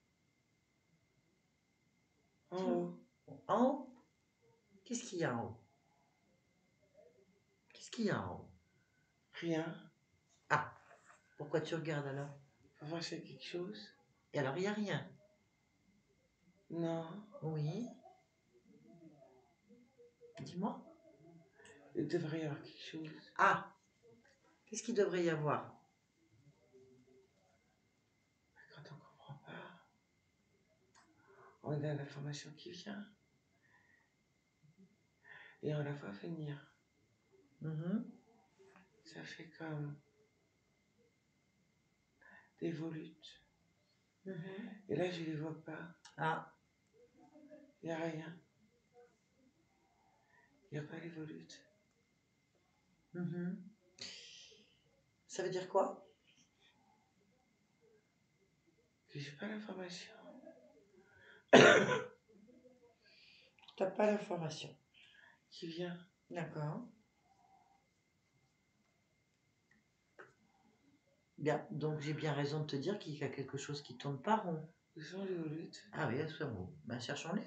En haut, En haut? Qu'est-ce qu'il y a en haut? Qu'est-ce qu'il y a en haut? rien. Ah, pourquoi tu regardes alors? Pour voir s'il y a quelque chose. Et alors, il n'y a rien. Non. Oui. Dis-moi. Il devrait y avoir quelque chose. Ah, qu'est-ce qu'il devrait y avoir? Quand on ne comprend pas, on a l'information qui vient. Et on la voit venir. Mhm. Ça fait comme des volutes. Mhm. Et là, je ne les vois pas. Ah, Il n'y a rien. Il n'y a pas les volutes. mhm. Ça veut dire quoi? Que j'ai pas l'information. T'as pas l'information. Qui vient. D'accord. Bien, donc j'ai bien raison de te dire qu'il y a quelque chose qui tourne pas rond. Où sont les volutes? Ah oui, elles sont où? Ben cherchons-les.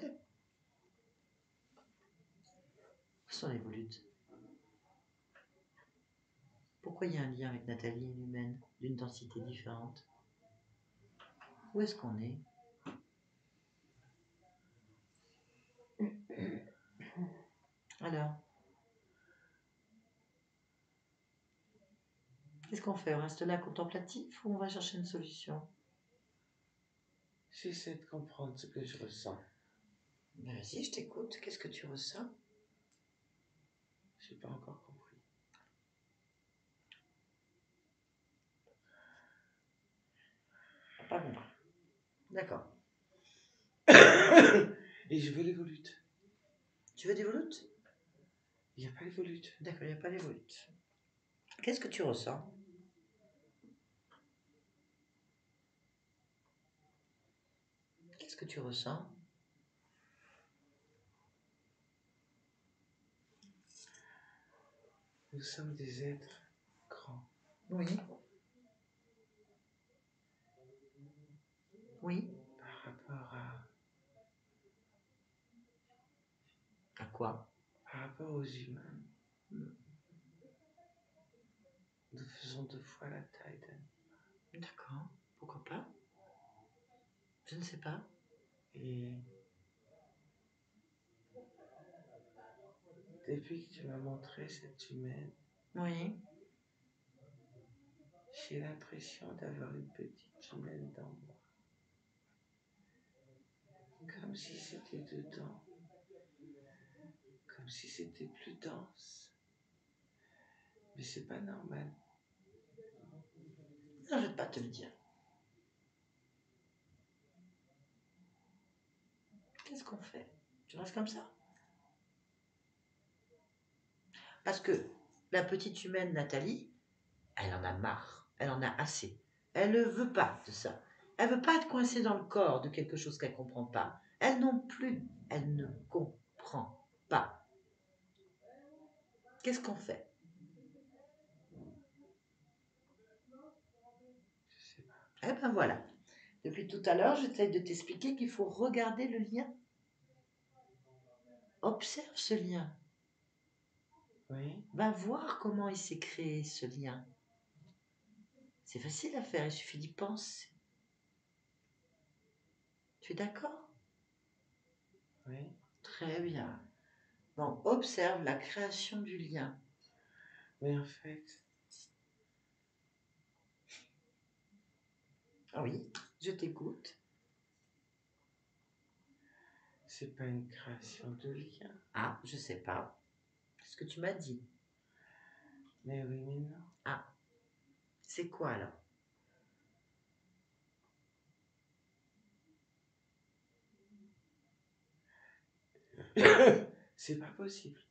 Où sont les volutes? Pourquoi il y a un lien avec Nathalie et l'humaine d'une densité différente? Où est-ce qu'on est? Alors, qu'est-ce qu'on fait? On reste là contemplatif ou on va chercher une solution? J'essaie de comprendre ce que je ressens. Ben vas-y, je t'écoute. Qu'est-ce que tu ressens? Je n'ai pas encore compris. Pas compris. D'accord. Et je veux les volutes. Tu veux des volutes? Il n'y a pas les volutes. D'accord, il n'y a pas les volutes. Qu'est-ce que tu ressens? Qu'est-ce que tu ressens? Nous sommes des êtres grands. Oui. Oui. Par rapport À quoi? par rapport aux humains. Nous faisons 2 fois la taille d'un. D'accord. Pourquoi pas? Je ne sais pas. Et depuis que tu m'as montré cette humaine, Oui. j'ai l'impression d'avoir une petite humaine dans moi. Comme si c'était dedans. Comme si c'était plus dense. Mais c'est pas normal. Non, je ne vais pas te le dire. Qu'est-ce qu'on fait? Tu restes comme ça? Parce que la petite humaine Nathalie, elle en a marre. Elle en a assez. Elle ne veut pas de ça. Elle ne veut pas être coincée dans le corps de quelque chose qu'elle ne comprend pas. Elle non plus. Elle ne comprend pas. Qu'est-ce qu'on fait? Je sais pas. Eh ben voilà. Depuis tout à l'heure, j'essaie de t'expliquer qu'il faut regarder le lien. Observe ce lien. Oui. Va voir comment il s'est créé ce lien. C'est facile à faire, il suffit d'y penser. Tu es d'accord? Oui. Très bien. Donc, observe la création du lien. Mais en fait, Ah oui, je t'écoute. c'est pas une création de lien. Ah, je sais pas. C'est ce que tu m'as dit. Mais oui, mais non. Ah, c'est quoi alors? C'est pas possible.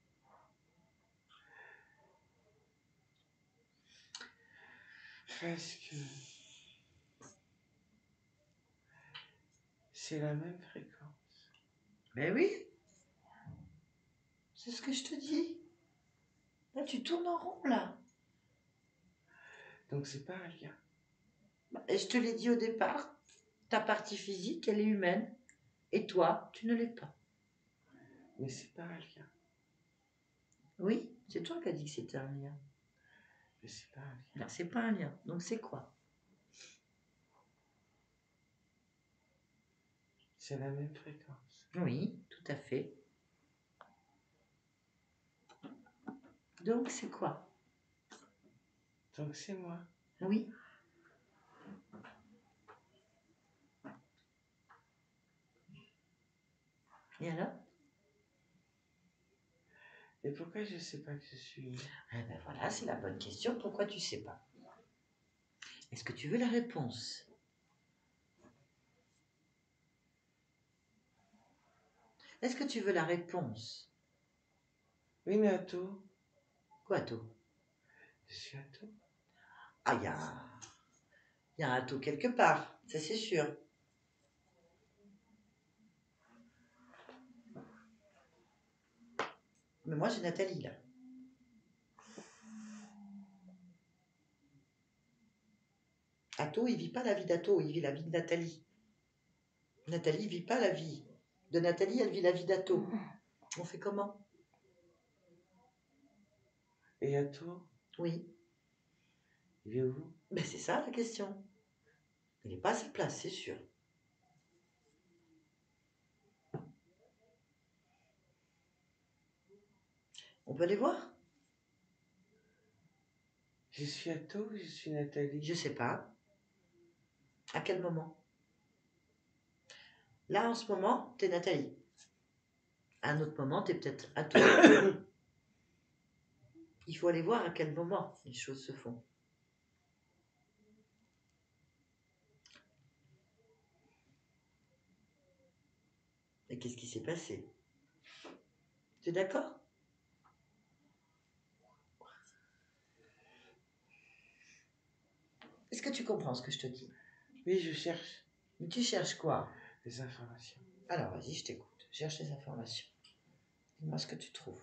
Parce que c'est la même fréquence. Mais oui, c'est ce que je te dis. Là, tu tournes en rond, là. Donc c'est pas un lien. Et je te l'ai dit au départ, ta partie physique, elle est humaine. Et toi, tu ne l'es pas. Mais c'est pas un lien. Oui, c'est toi qui as dit que c'était un lien. Mais c'est pas un lien. Non, c'est pas un lien. Donc c'est quoi? C'est la même fréquence. Oui, tout à fait. Donc c'est quoi? Donc c'est moi. Oui. Et alors? Et pourquoi je sais pas que je suis humain? Eh ben voilà, c'est la bonne question. Pourquoi tu sais pas? Est-ce que tu veux la réponse? Est-ce que tu veux la réponse? Oui, mais Atto, Quoi, Atto? je suis Atto. Ah, il y a un Atto quelque part, ça c'est sûr. Mais moi j'ai Nathalie là. Atto, il vit pas la vie d'Atto, il vit la vie de Nathalie. Nathalie vit pas la vie de Nathalie, elle vit la vie d'Atto. On fait comment? Et Atto, Oui, il est où? ben c'est ça la question. Il n'est pas à sa place, c'est sûr. On peut aller voir? Je suis Atto ou je suis Nathalie? Je sais pas. À quel moment? Là, en ce moment, t'es Nathalie. À un autre moment, t'es peut-être Atto. Il faut aller voir à quel moment les choses se font. Et qu'est-ce qui s'est passé? Tu es d'accord? Est-ce que tu comprends ce que je te dis? Oui, je cherche Mais tu cherches quoi? des informations. Alors vas-y, je t'écoute. Cherche les informations. Dis-moi ce que tu trouves.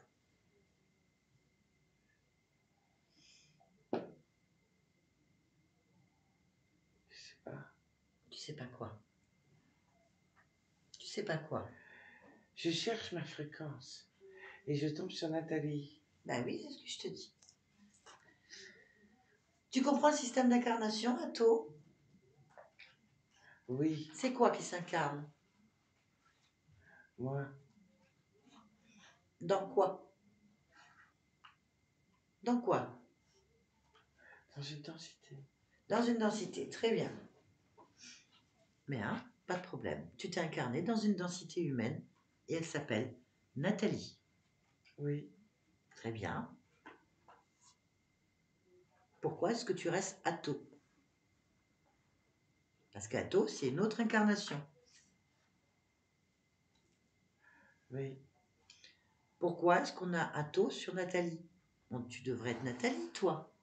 Je sais pas. Tu sais pas quoi? Tu sais pas quoi? Je cherche ma fréquence. Et je tombe sur Nathalie. Ben oui, c'est ce que je te dis. Tu comprends le système d'incarnation, Atto? Oui, C'est quoi qui s'incarne? moi, Dans quoi? Dans quoi? dans une densité. Dans une densité, très bien. Mais hein, pas de problème. Tu t'es incarné dans une densité humaine et elle s'appelle Nathalie. Oui, Très bien. Pourquoi est-ce que tu restes Atto? Parce qu'Atto, c'est une autre incarnation. oui, Pourquoi est-ce qu'on a Atto sur Nathalie? Bon, tu devrais être Nathalie, toi.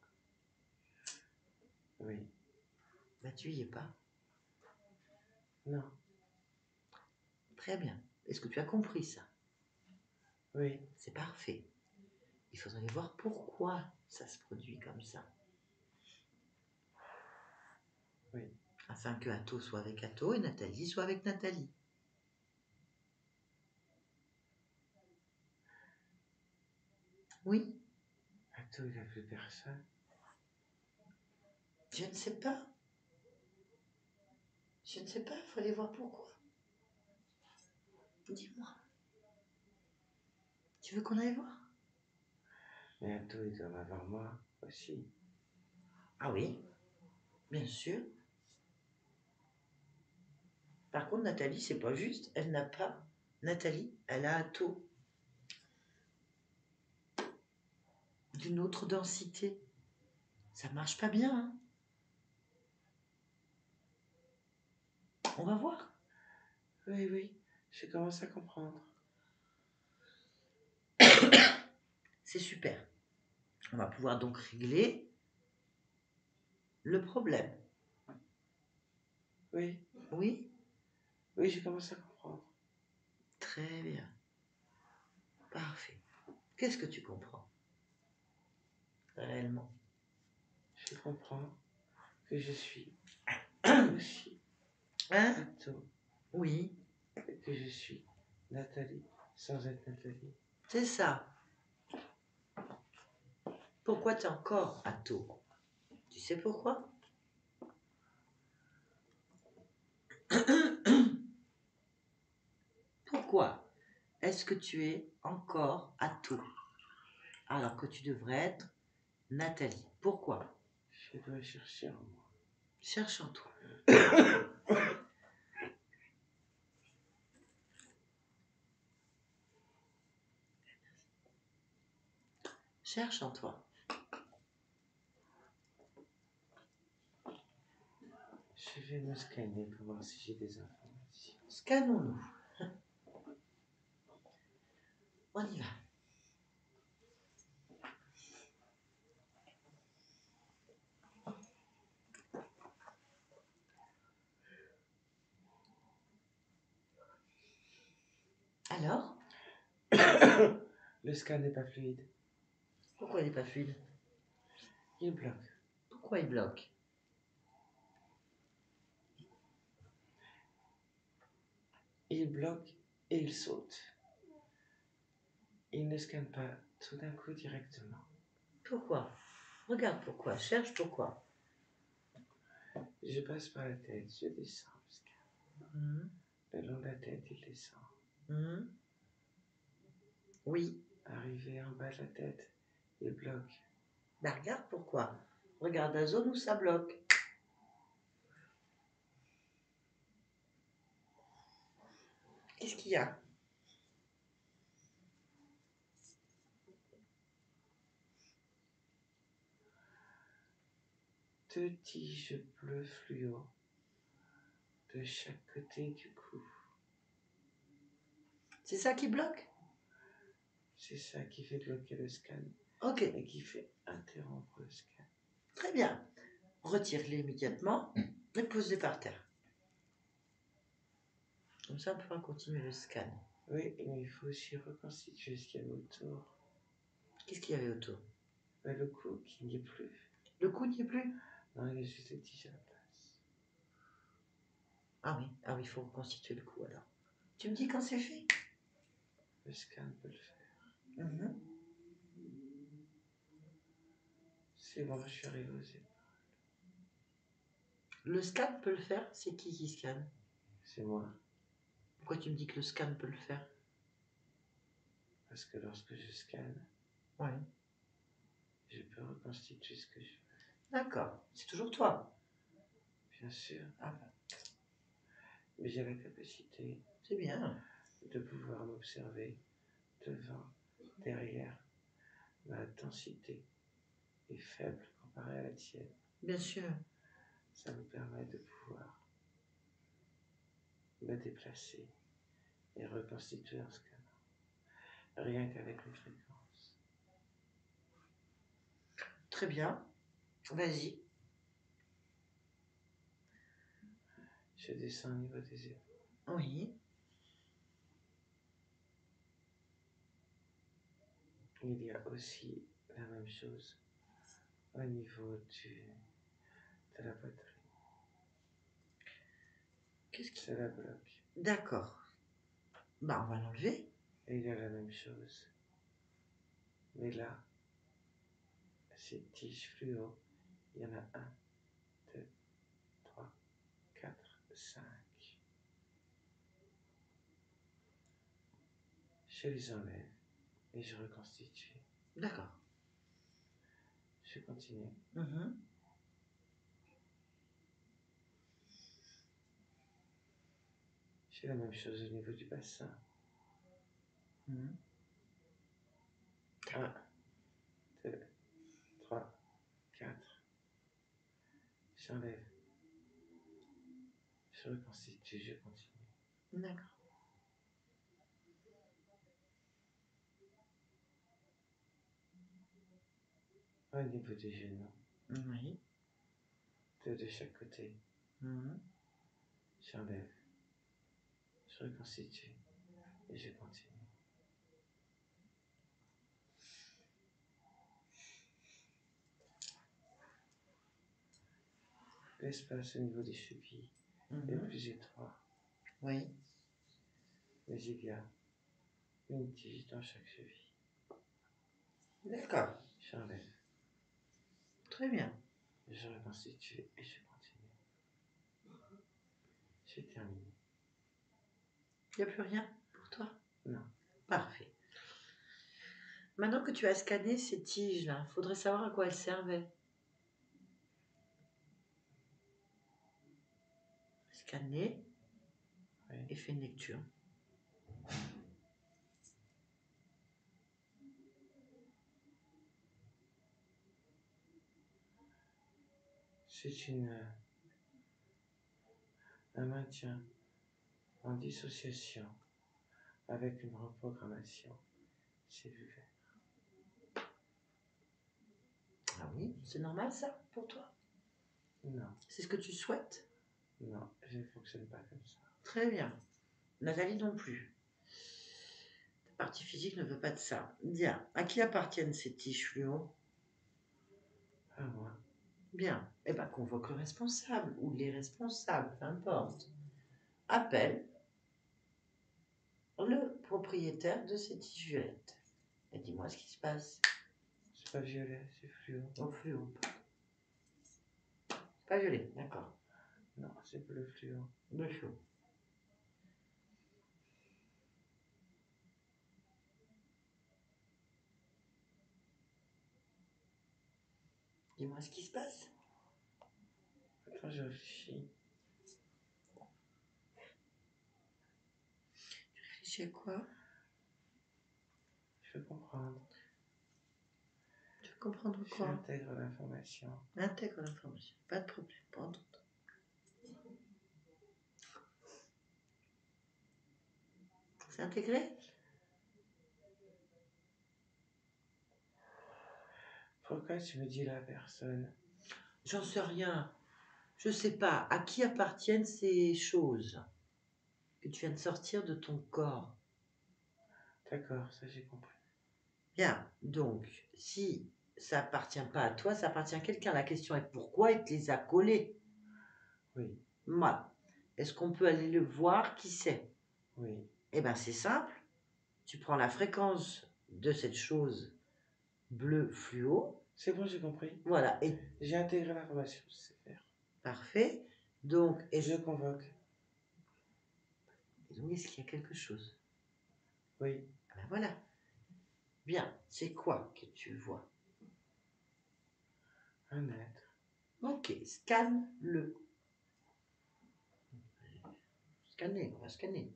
oui. Bah, tu y es pas. Non, Très bien. Est-ce que tu as compris ça? oui, C'est parfait. Il faudrait voir pourquoi ça se produit comme ça. oui. Afin que Atto soit avec Atto et Nathalie soit avec Nathalie. Oui, Atto, il a plus personne. Je ne sais pas. Je ne sais pas, il faut aller voir pourquoi. Dis-moi. Tu veux qu'on aille voir? Bientôt, il doit m'avoir moi aussi. Ah oui, bien sûr. Par contre, Nathalie, c'est pas juste. Elle n'a pas. Nathalie, elle a un taux d'une autre densité. Ça marche pas bien, hein. On va voir. Oui, oui, je commence à comprendre. C'est super. On va pouvoir donc régler le problème. Oui, Oui? oui, je commence à comprendre. Très bien. Parfait. Qu'est-ce que tu comprends réellement? Je comprends que je suis aussi Hein? Atto Oui, et que je suis Nathalie sans être Nathalie. c'est ça. Pourquoi tu es encore à taux? Tu sais pourquoi? Pourquoi est-ce que tu es encore à taux alors que tu devrais être Nathalie? Pourquoi? Je dois chercher en moi. Cherche en toi. Cherche en toi. Je vais me scanner pour voir si j'ai des informations. Scannons-nous. On y va. Alors, Le scan n'est pas fluide. pourquoi il n'est pas fluide? Il bloque. Pourquoi il bloque? Il bloque et il saute. Il ne scanne pas tout d'un coup directement. Pourquoi? Regarde pourquoi. Cherche pourquoi. Je passe par la tête, je descends le scan. Le long de la tête, il descend. Oui. Arrivé en bas de la tête, il bloque. Ben regarde pourquoi. Regarde la zone où ça bloque. Qu'est-ce qu'il y a? Deux tiges bleues fluo de chaque côté du cou. C'est ça qui bloque? C'est ça qui fait bloquer le scan Ok, et qui fait interrompre le scan. très bien. Retire-les immédiatement et pose-les par terre. Comme ça, on pourra continuer le scan. Oui, mais il faut aussi reconstituer ce qu'il y avait autour. Qu'est-ce qu'il y avait autour? Le cou qui n'y est plus. Le cou n'y est plus? Non, il y a juste les tiges à la place. Ah oui, il faut reconstituer le cou alors. Tu me dis quand c'est fait? Le scan peut le faire. C'est bon, je suis arrivé aux épaules. Le scan peut le faire? C'est qui scanne? C'est moi. Pourquoi tu me dis que le scan peut le faire? Parce que lorsque je scanne, Oui. je peux reconstituer ce que je veux. D'accord. C'est toujours toi? Bien sûr. Ah ben, Mais j'ai la capacité c'est bien. de pouvoir m'observer devant, derrière. Ma densité est faible comparée à la tienne. Bien sûr. Ça me permet de pouvoir me déplacer et reconstituer un scan. Rien qu'avec les fréquences. Très bien. Vas-y. Je descends au niveau des épaules. Oui. Il y a aussi la même chose au niveau de la poitrine. Qu'est-ce qui... Ça la bloque. D'accord. Bah, on va l'enlever. Et il y a la même chose. Mais là, ces tiges fluo, il y en a un Je les enlève et je reconstitue. D'accord. Je continue. Mhm. Je fais la même chose au niveau du bassin. Mhm. 1, 2, 3, 4. J'enlève. Je reconstitue, je continue. D'accord. Au niveau des genoux, Oui. 2 de chaque côté. Mhm. J'enlève. Je reconstitue et je continue. L'espace au niveau des chevilles est Mhm. plus étroit, Oui. mais il y a une tige dans chaque cheville. D'accord. J'enlève. Très bien. Je reconstitue et je continue. J'ai terminé. Il n'y a plus rien pour toi? Non. Parfait. Maintenant que tu as scanné ces tiges-là, il faudrait savoir à quoi elles servaient. Scanner Oui. et fais une lecture. C'est un maintien en dissociation avec une reprogrammation cellulaire. Ah oui, c'est normal ça pour toi? Non, C'est ce que tu souhaites? non, je ne fonctionne pas comme ça. Très bien. Nathalie non plus. Ta partie physique ne veut pas de ça. Bien. À qui appartiennent ces tiges fluo? À moi, Bien. Eh bien, convoque le responsable ou les responsables, peu importe. Appelle le propriétaire de ces tiges violettes. Et dis-moi ce qui se passe. c'est pas violet, c'est fluo. Au fluo. Pas violet, d'accord. Non, c'est bleu fluo. Bleu fluo. Dis-moi ce qui se passe. Quand je réfléchis, Tu réfléchis à quoi? je veux comprendre. Tu veux comprendre quoi? J'intègre l'information. Intègre l'information. Pas de problème. Prends ton temps. C'est intégré? Pourquoi tu me dis la personne? J'en sais rien. Je sais pas. À qui appartiennent ces choses que tu viens de sortir de ton corps? D'accord, ça j'ai compris. Bien. Donc, si ça appartient pas à toi, ça appartient à quelqu'un. La question est pourquoi il te les a collés? Oui, Voilà. Est-ce qu'on peut aller le voir qui c'est? oui, Eh bien, c'est simple. Tu prends la fréquence de cette chose bleu fluo. c'est bon, j'ai compris. Voilà. Et J'ai intégré l'information, je sais faire. parfait. Donc, Je convoque. est-ce qu'il y a quelque chose? Oui, Ah ben voilà. Bien. C'est quoi que tu vois? un être. Ok. Scanne-le. Scanner. On va scanner.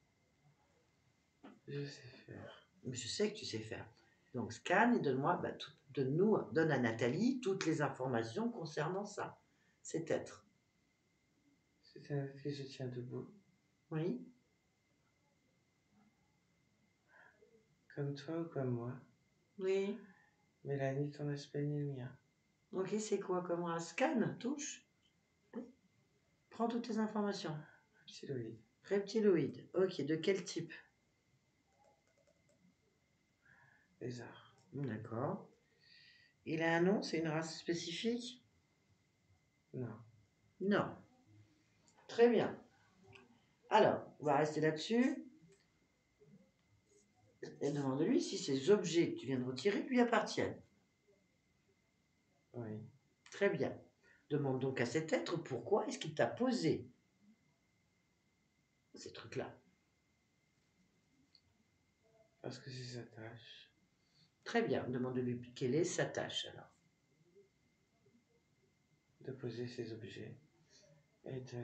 Je sais faire. Mais je sais que tu sais faire. Donc, scanne et donne-moi, donne à Nathalie toutes les informations concernant ça, cet être. C'est un être que je tiens debout. Oui. Comme toi ou comme moi. Oui. Mais la nuit, ton aspect n'est le mien. Ok, c'est quoi? Comment un scan? Touche. Oui. Prends toutes les informations. Reptiloïde. Reptiloïde. Ok, de quel type? Lézard. D'accord. Il a un nom? C'est une race spécifique? Non. Non. Très bien. Alors, on va rester là-dessus. Et demande-lui si ces objets que tu viens de retirer lui appartiennent. Oui. Très bien. Demande donc à cet être pourquoi est-ce qu'il t'a posé ces trucs-là. Parce que c'est sa tâche. Très bien, demande-lui quelle est sa tâche alors. De poser ses objets et de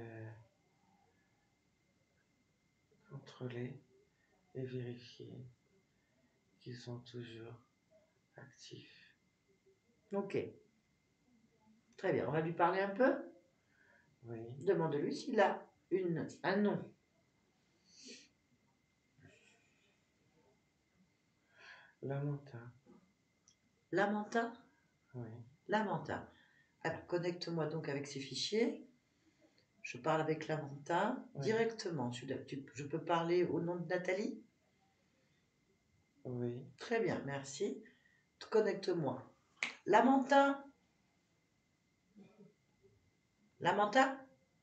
contrôler et vérifier qu'ils sont toujours actifs. Ok. Très bien, on va lui parler un peu. Oui. Demande-lui s'il a un nom. Lamentin. Lamentin? Oui. Lamentin. Alors, connecte-moi donc avec ces fichiers. Je parle avec Lamentin Oui. directement. Je peux parler au nom de Nathalie? Oui. Très bien, merci. Connecte-moi. Lamentin? Lamentin?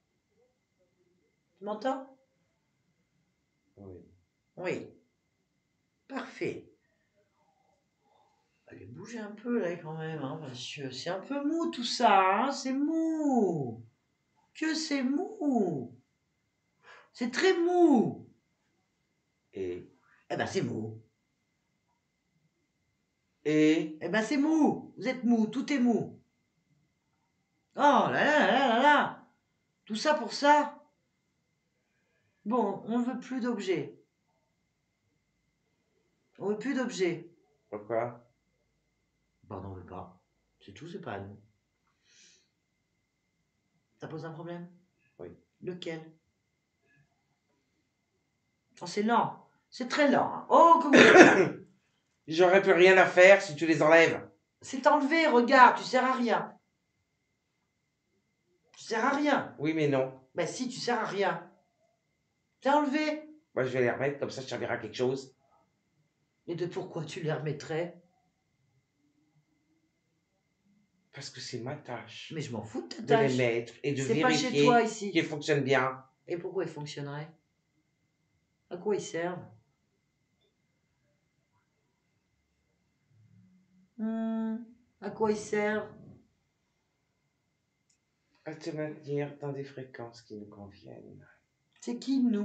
Tu m'entends? Oui. Oui. Parfait. Allez, bougez un peu là quand même, hein, monsieur. C'est un peu mou tout ça, hein, c'est mou. Que c'est mou. C'est très mou. Et Eh ben c'est mou. Et Eh ben c'est mou. Vous êtes mou, tout est mou. Oh là là là là là là. Tout ça pour ça. Bon, on ne veut plus d'objets. On veut plus d'objets. pourquoi? Bah on n'en veut pas. C'est tout, c'est pas à nous. Ça pose un problème? Oui. Lequel? Oh, c'est lent. C'est très lent. Hein. Oh, que vous êtes lent. J'aurais plus rien à faire si tu les enlèves. C'est enlevé, regarde, tu sers à rien. Tu sers à rien. Oui, mais non. Ben si, tu sers à rien. C'est enlevé. Moi, je vais les remettre, comme ça, je servirai à quelque chose. Et de pourquoi tu les remettrais? Parce que c'est ma tâche. Mais je m'en fous de ta De tâche. les mettre et de C'est pas chez toi vérifier ici. qu'ils fonctionnent bien. Et pourquoi ils fonctionneraient? À quoi ils servent? À quoi ils servent? À te maintenir dans des fréquences qui nous conviennent. C'est qui nous?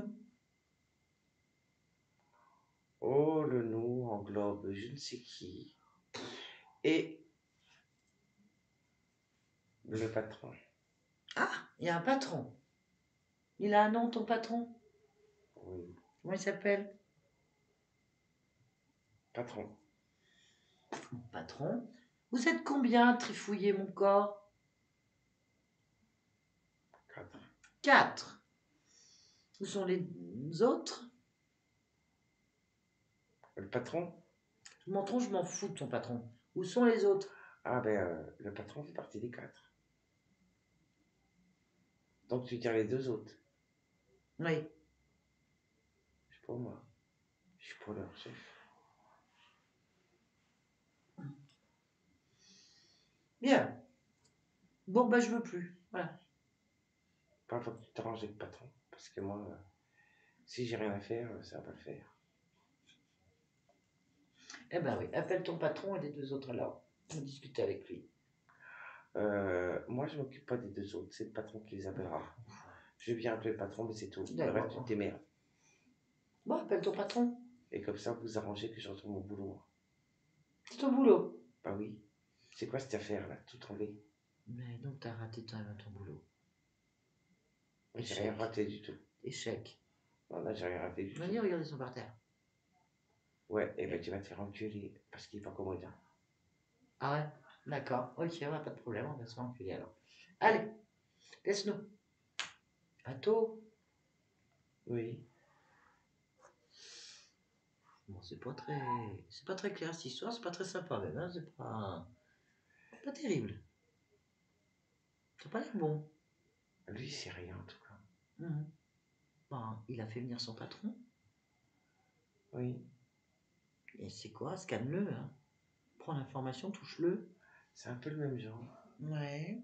Oh, le nous englobe je ne sais qui. Et le patron. Ah, il y a un patron. Il a un nom, ton patron? Oui. Comment il s'appelle? Patron. Mon patron. Vous êtes combien à trifouiller mon corps? 4. 4. Où sont les autres? Le patron? Mon patron, je m'en fous de ton patron. Où sont les autres? Ah ben, le patron fait partie des 4. Donc tu tires les 2 autres. Oui. Je suis pour moi. Je suis pour leur chef. Bien. Bon, bah, je veux plus. Voilà. Pas faut que tu t'arranges avec le patron. Parce que moi, si j'ai rien à faire, ça va pas le faire. Eh ben oui, appelle ton patron et les 2 autres alors. On va discuter avec lui. Moi, je m'occupe pas des 2 autres. C'est le patron qui les appellera. Je vais bien appeler le patron, mais c'est tout. Le D'accord. reste, tu t'émerdes. Bon, appelle ton patron. Et comme ça, vous arrangez que je retrouve mon boulot. C'est ton boulot. Bah oui. C'est quoi cette affaire là? Tout enlevé. Mais donc, t'as raté ton boulot. J'ai rien raté du tout. Échec. Non, là, j'ai rien raté du tout. Vas-y, regarde, ils sont par terre. Ouais, et ben tu vas te faire enculer parce qu'il est pas commode. Ah ouais? D'accord. Ok, on n'a pas de problème, on va se faire enculer alors. Allez, laisse-nous. À tôt. Oui. Bon, c'est pas très clair cette histoire, c'est pas très sympa même, hein, c'est pas terrible. Ça pas l'air bon. Lui, c'est rien en tout cas. Ben, il a fait venir son patron. Oui. Et c'est quoi? Scanne-le, hein. Prends l'information, touche-le. C'est un peu le même genre. Ouais.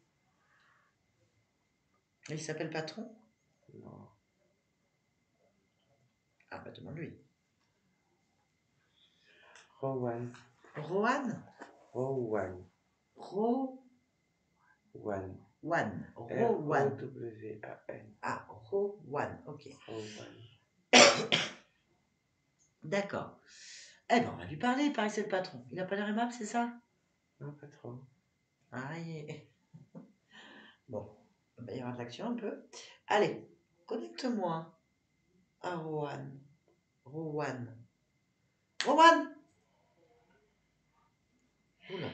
Et il s'appelle patron? Non. Ah bah demande-lui. Rowan. Rohan? Rowan. Rowan. Rowan. Rowan. R-O-W-A-N. Ah, Rowan, ok. Rowan. D'accord. Eh ben, on va lui parler, il paraît que c'est le patron. Il n'a pas l'air aimable, c'est ça? Non, pas trop. Aïe. Bon, il va y avoir de l'action un peu. Allez, connecte-moi à Rowan. Rowan. Rowan! Oula.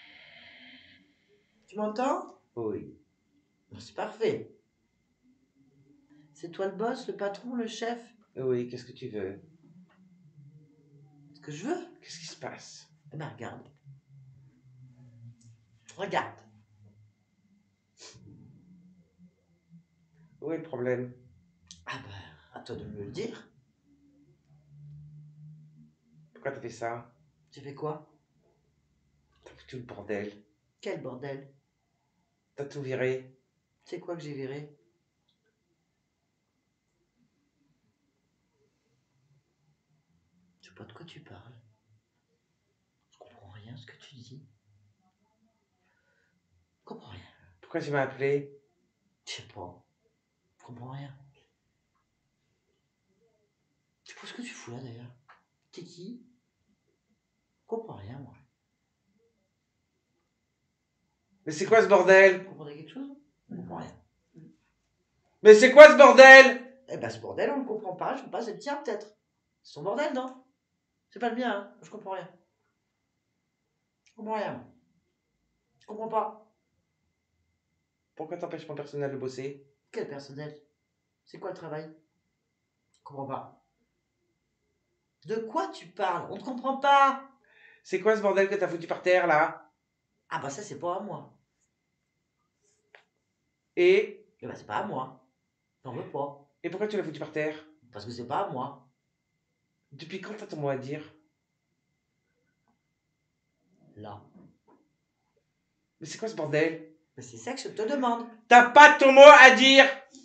Tu m'entends? Oui. C'est parfait. C'est toi le boss, le patron, le chef? Oui, qu'est-ce que tu veux? Ce que je veux? Qu'est-ce qui se passe? Eh ben, regarde. Regarde. Où est le problème? Ah ben, à toi de me le dire. Pourquoi t'as fait ça? Tu fais quoi? T'as foutu le bordel. Quel bordel? T'as tout viré. C'est quoi que j'ai viré? Je sais pas de quoi tu parles. Je comprends rien ce que tu dis. Je comprends rien. Pourquoi tu m'as appelé? Je sais pas. Je comprends rien. Je sais pas ce que tu fous là d'ailleurs. T'es qui? Je comprends rien moi. Mais c'est quoi ce bordel? Vous comprenez quelque chose? Je comprends rien. Mais c'est quoi ce bordel? Eh ben ce bordel on le comprend pas. Je sais pas, c'est le tien peut-être. C'est son bordel non? C'est pas le mien, hein. Je comprends rien. Je comprends rien. Moi. Je comprends pas. Pourquoi t'empêches mon personnel de bosser? Quel personnel? C'est quoi le travail? Je comprends pas. De quoi tu parles? On ne comprend pas. C'est quoi ce bordel que t'as foutu par terre là? Ah bah ça c'est pas à moi. Et Eh ben c'est pas à moi. J'en veux pas. pourquoi tu l'as foutu par terre? Parce que c'est pas à moi. Depuis quand t'as ton mot à dire? Là. Mais c'est quoi ce bordel? Mais c'est ça que je te demande. T'as pas ton mot à dire!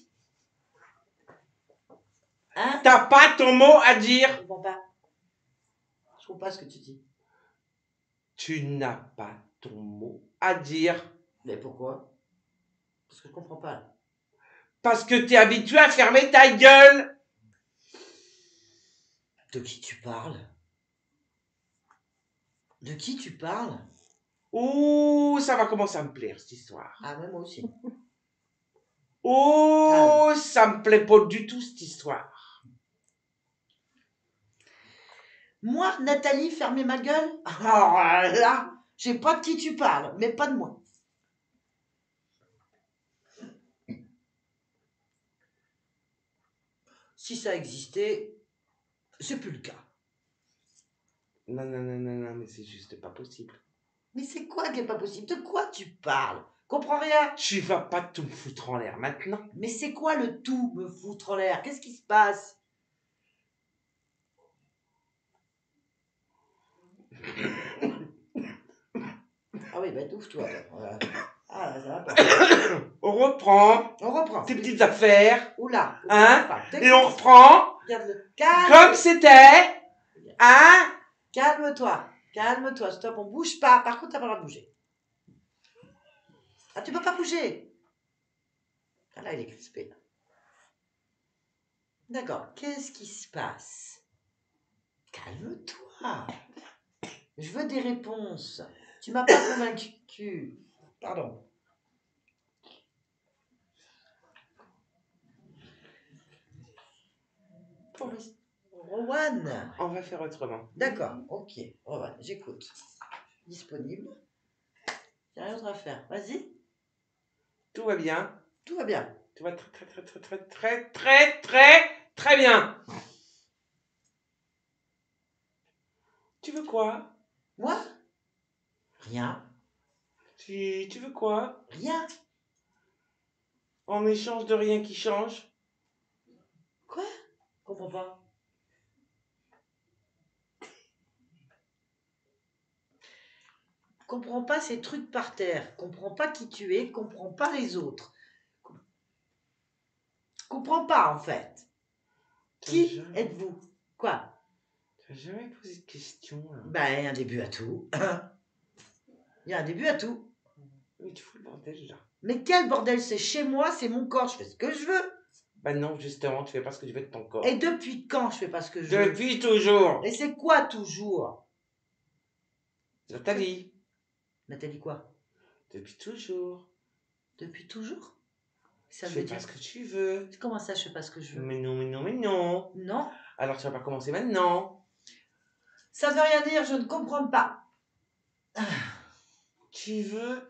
Hein? T'as pas ton mot à Je dire! comprends pas. Je comprends pas ce que tu dis. Tu n'as pas ton mot à dire. Mais pourquoi? Parce que je comprends pas. Là. Parce que t'es habitué à fermer ta gueule! De qui tu parles? De qui tu parles? Ouh, ça va commencer à me plaire cette histoire. Ah mais moi aussi. Oh, ça me plaît pas du tout cette histoire. Moi, Nathalie, fermez ma gueule? Alors là, je sais pas de qui tu parles, mais pas de moi. Si ça existait, c'est plus le cas. Non, non, non, non, non, mais c'est juste pas possible. Mais c'est quoi qui est pas possible? De quoi tu parles? Comprends rien. Tu vas pas tout me foutre en l'air maintenant. Mais c'est quoi le tout me foutre en l'air? Qu'est-ce qui se passe? Ah oui, bah étouffe-toi. Voilà. Ah là, ça va pas. On reprend On reprend. tes petites affaires, Oula. hein, et on reprend Regarde-le. Calme. comme c'était, hein. Calme-toi. Calme-toi. Stop, on bouge pas. Par contre, t'as pas le droit de bouger. Ah, tu peux pas bouger. Ah là, il est crispé. D'accord. Qu'est-ce qui se passe? Calme-toi. Je veux des réponses. Tu m'as pas convaincu. Pardon. Rowan. On va faire autrement. D'accord, ok. Rowan, j'écoute. Disponible. Il n'y a rien d'autre à faire. Vas-y. Tout va bien. Tout va bien. Tout va très, très, très, très, très, très, très, très, très bien. Tu veux quoi? Moi? Rien. Tu veux quoi? Rien. En échange de rien qui change? Quoi? Comprends pas. Comprends pas ces trucs par terre. Comprends pas qui tu es. Comprends pas les autres. Comprends pas en fait. Qui êtes-vous? Quoi? Tu n'as jamais posé de questions là. Ben, il y a un début à tout. Il y a un début à tout. Mais tu fous le bordel là. Mais quel bordel, c'est chez moi, c'est mon corps, je fais ce que je veux. Bah non, justement, tu fais pas ce que tu veux de ton corps. Et depuis quand je fais pas ce que je veux? Depuis toujours. Et c'est quoi toujours? Nathalie. Nathalie quoi? Depuis toujours. Depuis toujours? Ça Tu veut fais dire... pas ce que tu veux. Comment ça, je fais pas ce que je veux? Mais non, mais non, mais non. Non, Alors tu vas pas commencer maintenant. ça veut rien dire, je ne comprends pas. Tu veux...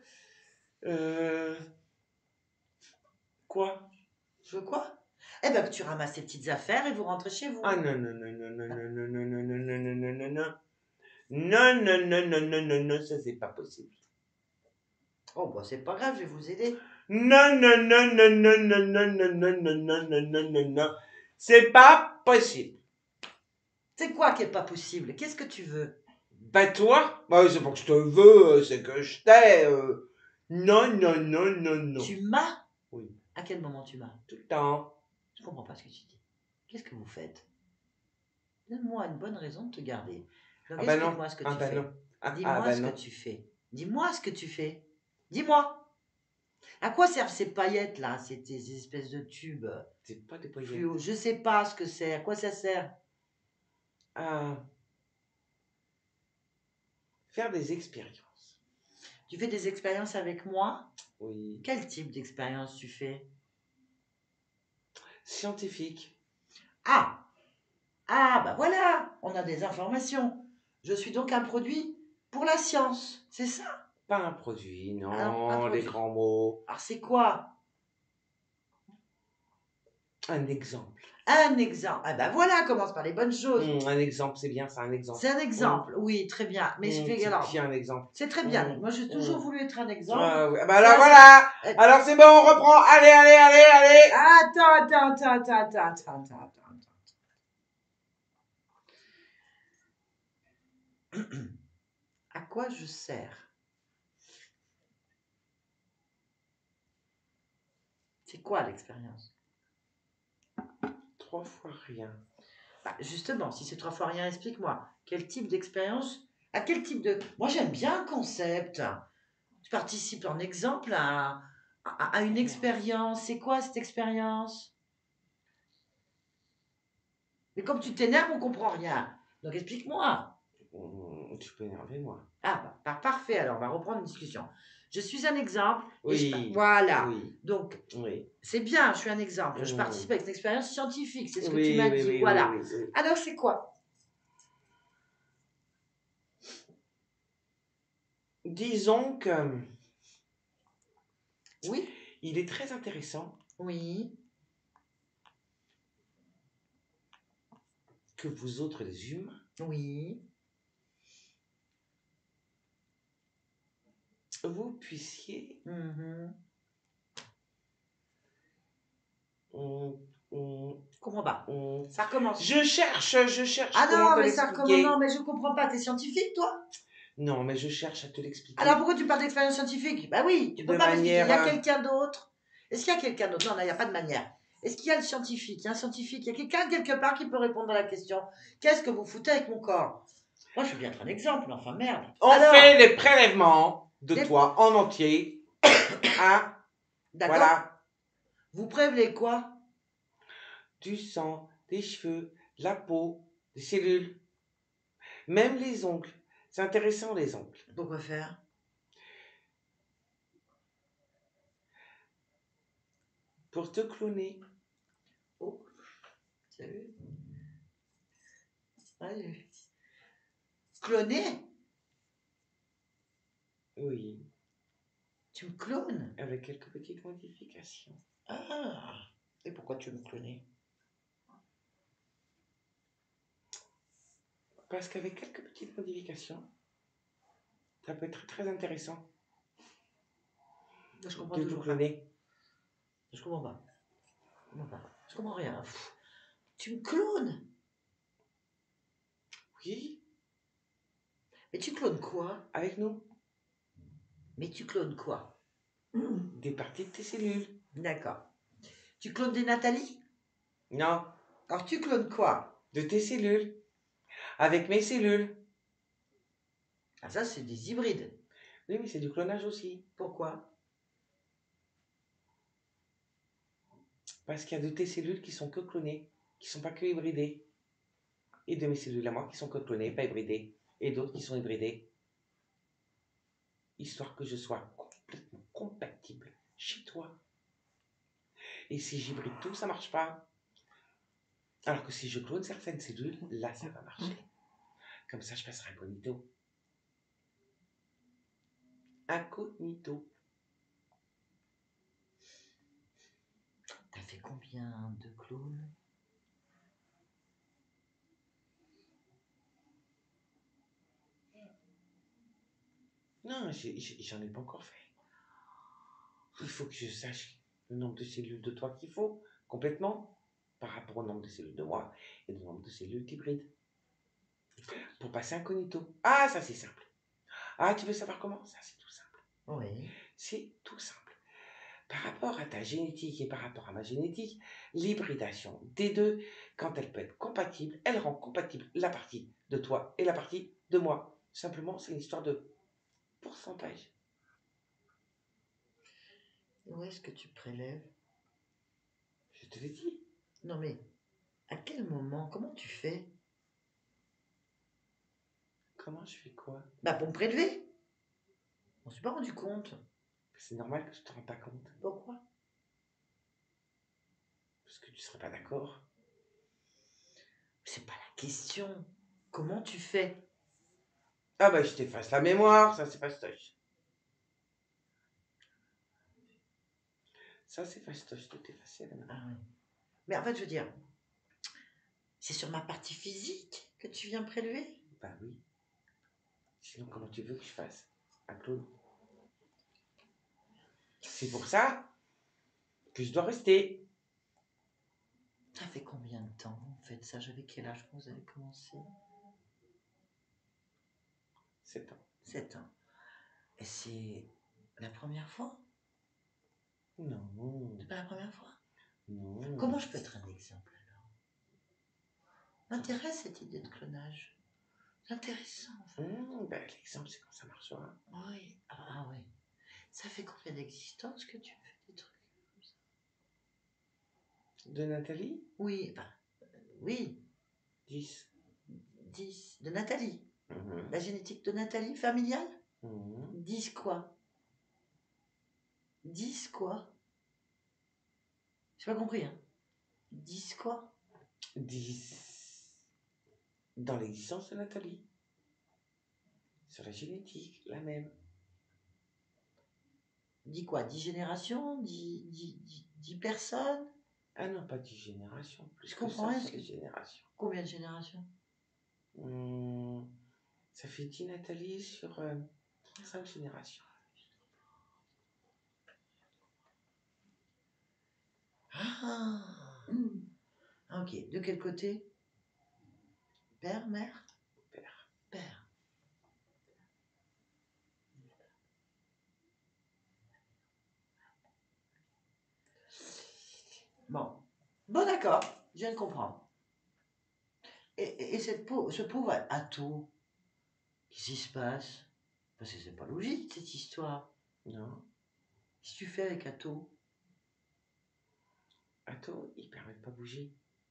Quoi? Je veux quoi? Eh ben que tu ramasses tes petites affaires et vous rentrez chez vous. Ah non, non, non, non, non, non, non, non, non, non, non, non, non, non, non. Non, non, non, non, non, non, non, ça c'est pas possible. Oh bah c'est pas grave, je vais vous aider. Non, non, non, non, non, non, non, non, non, non, non, non, non, non, non. C'est pas possible. C'est quoi qui est pas possible? Qu'est-ce que tu veux? Bah toi? Bah c'est pas que je te veux, c'est que je t'ai. Non, non, non, non, non. Tu m'as? Oui. À quel moment tu m'as? Tout le temps. Je comprends pas ce que tu dis. Qu'est-ce que vous faites? Donne-moi une bonne raison de te garder. Donc Ah bah non. explique-moi ce que Ah tu bah fais. non. Dis-moi bah ce non. que tu fais. Dis-moi ce que tu fais. Dis-moi. À quoi servent ces paillettes là, ces espèces de tubes C'est pas des paillettes. fluo? Je sais pas ce que c'est. À quoi ça sert? Ah. Faire des expériences. Tu fais des expériences avec moi? Oui. Quel type d'expérience tu fais? Scientifique. Ah! Ah, bah voilà, on a des informations. Je suis donc un produit pour la science, c'est ça? Pas un produit, non, Alors, un les produit. grands mots. Alors, c'est quoi? Un exemple. Un exemple. Ah, bah voilà, commence par les bonnes choses. Un exemple, c'est bien, c'est un exemple. C'est un exemple, oui, très bien. Mais je fais C'est alors. bien un exemple. C'est très bien. Moi, j'ai toujours voulu être un exemple. Ouais. Bah alors voilà. Alors c'est bon, on reprend. Allez, allez, allez, allez. Attends. À quoi je sers? C'est quoi l'expérience? 3 fois rien. Bah, justement, si c'est 3 fois rien, explique-moi. Quel type d'expérience? À quel type de... Moi, j'aime bien le concept. Tu participes en exemple à une expérience. C'est quoi cette expérience? Mais comme tu t'énerves, on comprend rien. Donc explique-moi. Tu peux énerver moi. Ah, bah, parfait. Alors, on va reprendre une discussion. Je suis un exemple. Oui. Voilà. Oui. Donc, Oui. c'est bien, je suis un exemple. Je participe avec une expérience scientifique. C'est ce que tu Oui, m'as oui, dit. oui, Voilà. oui, oui. Alors, c'est quoi? Disons que Oui. il est très intéressant Oui. que vous autres les humains Oui. vous puissiez Comprends pas. Ça recommence. Je cherche Ah comment non, te mais ça recommence. l'expliquer. Non, mais je comprends pas. T'es scientifique, toi? Non, mais je cherche à te l'expliquer. Alors pourquoi tu parles d'expérience scientifique? Bah oui, tu peux De pas m'expliquer. Il y a manière, quelqu'un d'autre. Est-ce qu'il y a quelqu'un d'autre? Non, il n'y a pas de manière. Est-ce qu'il y a le scientifique? Il y a un scientifique. Il y a quelqu'un quelque part qui peut répondre à la question. Qu'est-ce que vous foutez avec mon corps? Moi, je veux bien être un exemple, mais enfin merde. On fait des prélèvements de toi en entier. Hein? D'accord. Voilà. Vous prélevez quoi? Du sang, des cheveux, de la peau, des cellules. Même les ongles. C'est intéressant les ongles. Pourquoi faire? Pour te cloner. Oh, salut. Salut. Cloner? Oui. Tu me clones? Avec quelques petites modifications. Ah. Et pourquoi tu veux me cloner? Parce qu'avec quelques petites modifications, ça peut être très intéressant. Je comprends de toujours te cloner. Je comprends pas. Je comprends rien. Pff. Tu me clones? Oui. Mais tu clones quoi? Avec nous. Mais tu clones quoi? Des parties de tes cellules. D'accord. Tu clones des Nathalie? Non. Alors tu clones quoi? De tes cellules. Avec mes cellules. Ah ça c'est des hybrides. Oui, mais c'est du clonage aussi. Pourquoi? Parce qu'il y a de tes cellules qui sont que clonées, qui ne sont pas que hybridées. Et de mes cellules à moi qui sont que clonées, pas hybridées. Et d'autres qui sont hybridées. Histoire que je sois complètement compatible chez toi. Et si j'hybride tout, ça marche pas. Alors que si je clone certaines cellules, là, ça va marcher. Comme ça, je passerai incognito. Incognito. T'as fait combien de clones? Non, j'en ai pas encore fait. Il faut que je sache le nombre de cellules de toi qu'il faut, complètement, par rapport au nombre de cellules de moi et au nombre de cellules hybrides. Pour passer incognito. Ah, ça c'est simple. Ah, tu veux savoir comment? Ça c'est tout simple. Oui. C'est tout simple. Par rapport à ta génétique et par rapport à ma génétique, l'hybridation des deux, quand elle peut être compatible, elle rend compatible la partie de toi et la partie de moi. Simplement, c'est une histoire de pourcentage. Où est-ce que tu prélèves? Je te l'ai dit. Non mais, à quel moment? Comment tu fais? Comment je fais quoi? Bah pour me prélever. On s'est pas rendu compte. C'est normal que tu ne te rendes pas compte. Pourquoi? Parce que tu ne serais pas d'accord. C'est pas la question. Comment tu fais? Ah bah je t'efface la mémoire, ça c'est fastoche. Ça c'est fastoche de t'effacer la mémoire. Ah oui. Mais en fait, je veux dire, c'est sur ma partie physique que tu viens prélever? Bah oui. Sinon comment tu veux que je fasse un clone? C'est pour ça que je dois rester. Ça fait combien de temps, en fait, ça? J'avais quel âge quand vous avez commencé? 7 ans. 7 ans. Et c'est la première fois? Non. C'est pas la première fois? Non. Comment je peux être un exemple alors? M'intéresse cette idée de clonage. C'est intéressant. Enfin. Bah, l'exemple c'est quand ça marchera. Oui. Ah oui. Ça fait combien d'existence que tu fais des trucs comme ça? De Nathalie? Oui, enfin, oui. 10. 10. De Nathalie. Mhm. La génétique de Nathalie, familiale? Mhm. 10 quoi? 10 quoi? J'ai pas compris, hein. 10 quoi? 10. Dans l'existence de Nathalie. Sur la génétique, la même. 10 quoi? 10 générations? 10 personnes? Ah non, pas 10 générations. Plus Je que comprends ça rien. sur les générations. Combien de générations? Ça fait 10 Nathalie sur 5 générations. Ah, ok. De quel côté? Père, mère? Père. Père. Bon. Bon, d'accord. Je viens de comprendre. Et ce pauvre Atto, qu'est-ce qui se passe? Parce que c'est pas logique, cette histoire. Non. Qu'est-ce que tu fais avec Atto? Atto, il permet de pas bouger.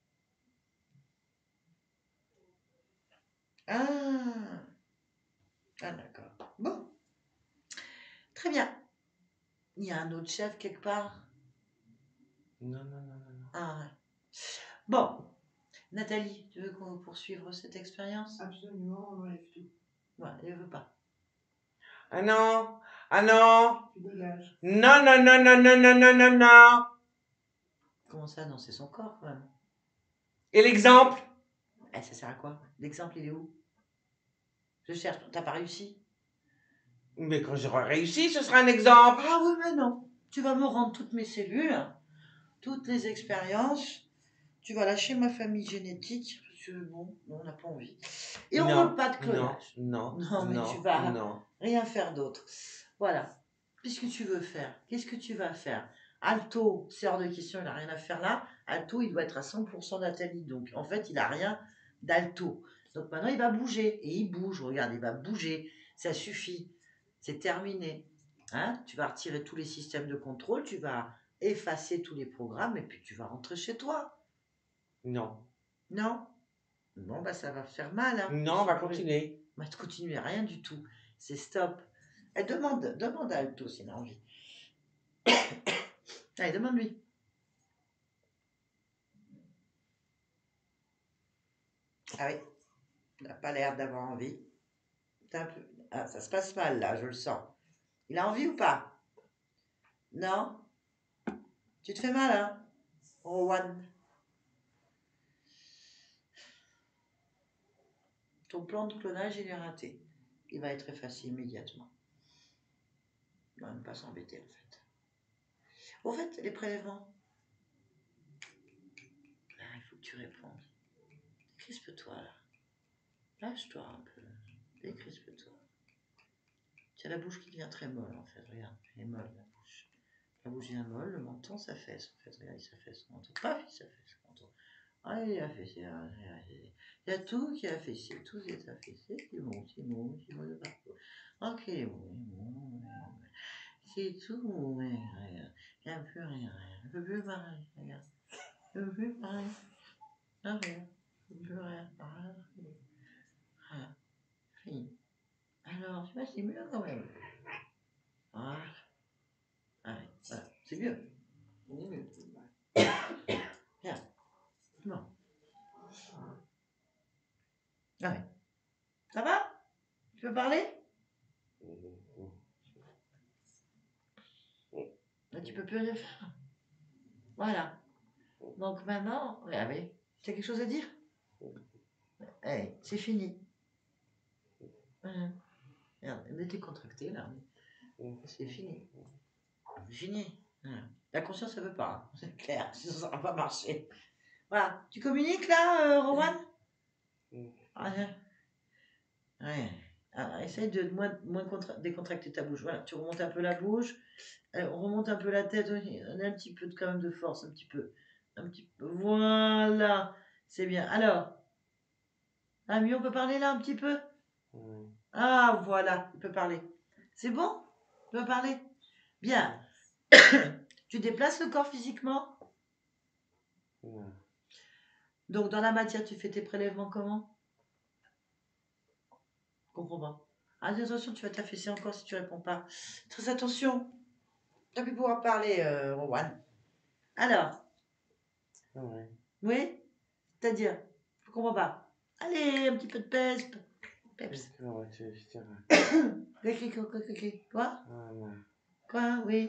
Ah, ah d'accord. Bon. Très bien. Il y a un autre chef quelque part? Non, non, non, non, non. Ah, ouais. Bon. Nathalie, tu veux qu'on poursuive cette expérience? Absolument, on enlève tout. Ouais, elle ne veut pas. Ah non. Ah non. Tu dégages. Non, non, non, non, non, non, non, non, non. Comment ça? Non, c'est son corps quand même. Et l'exemple? Eh, ça sert à quoi? L'exemple, il est où? Je cherche. T'as pas réussi? Mais quand j'aurai réussi, ce sera un exemple. Ah oui, mais non. Tu vas me rendre toutes mes cellules, toutes les expériences. Tu vas lâcher ma famille génétique. Parce que bon, on n'a pas envie. Et on ne veut pas de clonage. Non, Non, mais non, tu vas non. rien faire d'autre. Voilà. Qu'est-ce que tu veux faire? Qu'est-ce que tu vas faire? Alto, c'est hors de question, il n'a rien à faire là. Alto, il doit être à 100% Nathalie. Donc, en fait, il n'a rien d'Alto. Donc, maintenant, il va bouger. Et il bouge. Regarde, il va bouger. Ça suffit. C'est terminé. Hein? Tu vas retirer tous les systèmes de contrôle. Tu vas effacer tous les programmes et puis tu vas rentrer chez toi. Non. Non? Bon, bah ça va faire mal. Hein, Non, on va continuer. Bah, tu continues, rien du tout. C'est stop. Demande à Alto s'il a envie. Allez, demande-lui. Ah oui, il n'a pas l'air d'avoir envie. Ah, ça se passe mal là, je le sens. Il a envie ou pas? Non? Tu te fais mal, hein? Rowan. Ton plan de clonage, il est raté. Il va être effacé immédiatement. Il ne va même pas s'embêter, en fait. Au fait, les prélèvements. Ah, il faut que tu répondes. Crispe-toi, là. Lâche-toi un peu. Décrispe-toi. Tu as la bouche qui devient très molle, en fait. Regarde, elle est molle, la bouche. La bouche devient molle, le menton s'affaisse, en fait. Regarde, il s'affaisse, le menton. Paf, il s'affaisse, le menton. Ah, il a affaissé. Il y a tout qui est affaissé. Tout est affaissé. Il monte de partout. Ok, bon. C'est tout, mais regarde. Il n'y a plus rien. Il ne peut plus pareil, regarde. Il ne peut plus pareil. Ah, regarde. Il ne peut plus rien. Ah, fini. Alors, tu vois, c'est mieux quand même. Ah, allez, voilà, c'est mieux. C'est mieux. Regarde. Non. Allez. Ça va? Tu peux parler? Mais tu peux plus rien faire. Voilà. Donc maintenant, regardez. Tu as quelque chose à dire? Allez, c'est fini. Voilà. Regarde, elle était contractée là. C'est fini. C'est fini. Voilà. La conscience, elle veut pas. Hein. C'est clair, sinon ça va pas marcher. Voilà. Tu communiques là, Rowan? Ouais. Alors, essaye de décontracter ta bouche. Voilà, tu remontes un peu la bouche. On remonte un peu la tête. On a un petit peu quand même de force, un petit peu. Un petit peu. Voilà. C'est bien. Alors, mieux, on peut parler là un petit peu? Ah, voilà, il peut parler. C'est bon? Tu peux parler? Bien. Tu déplaces le corps physiquement? Donc, dans la matière, tu fais tes prélèvements comment? Je comprends pas. Ah, attention, tu vas t'affaisser encore si tu réponds pas. Très attention. Tu vas plus pouvoir parler, Rowan. Alors? Oui? C'est-à-dire? Je comprends pas. Allez, un petit peu de peps. Peps. Quoi? Quoi? Oui.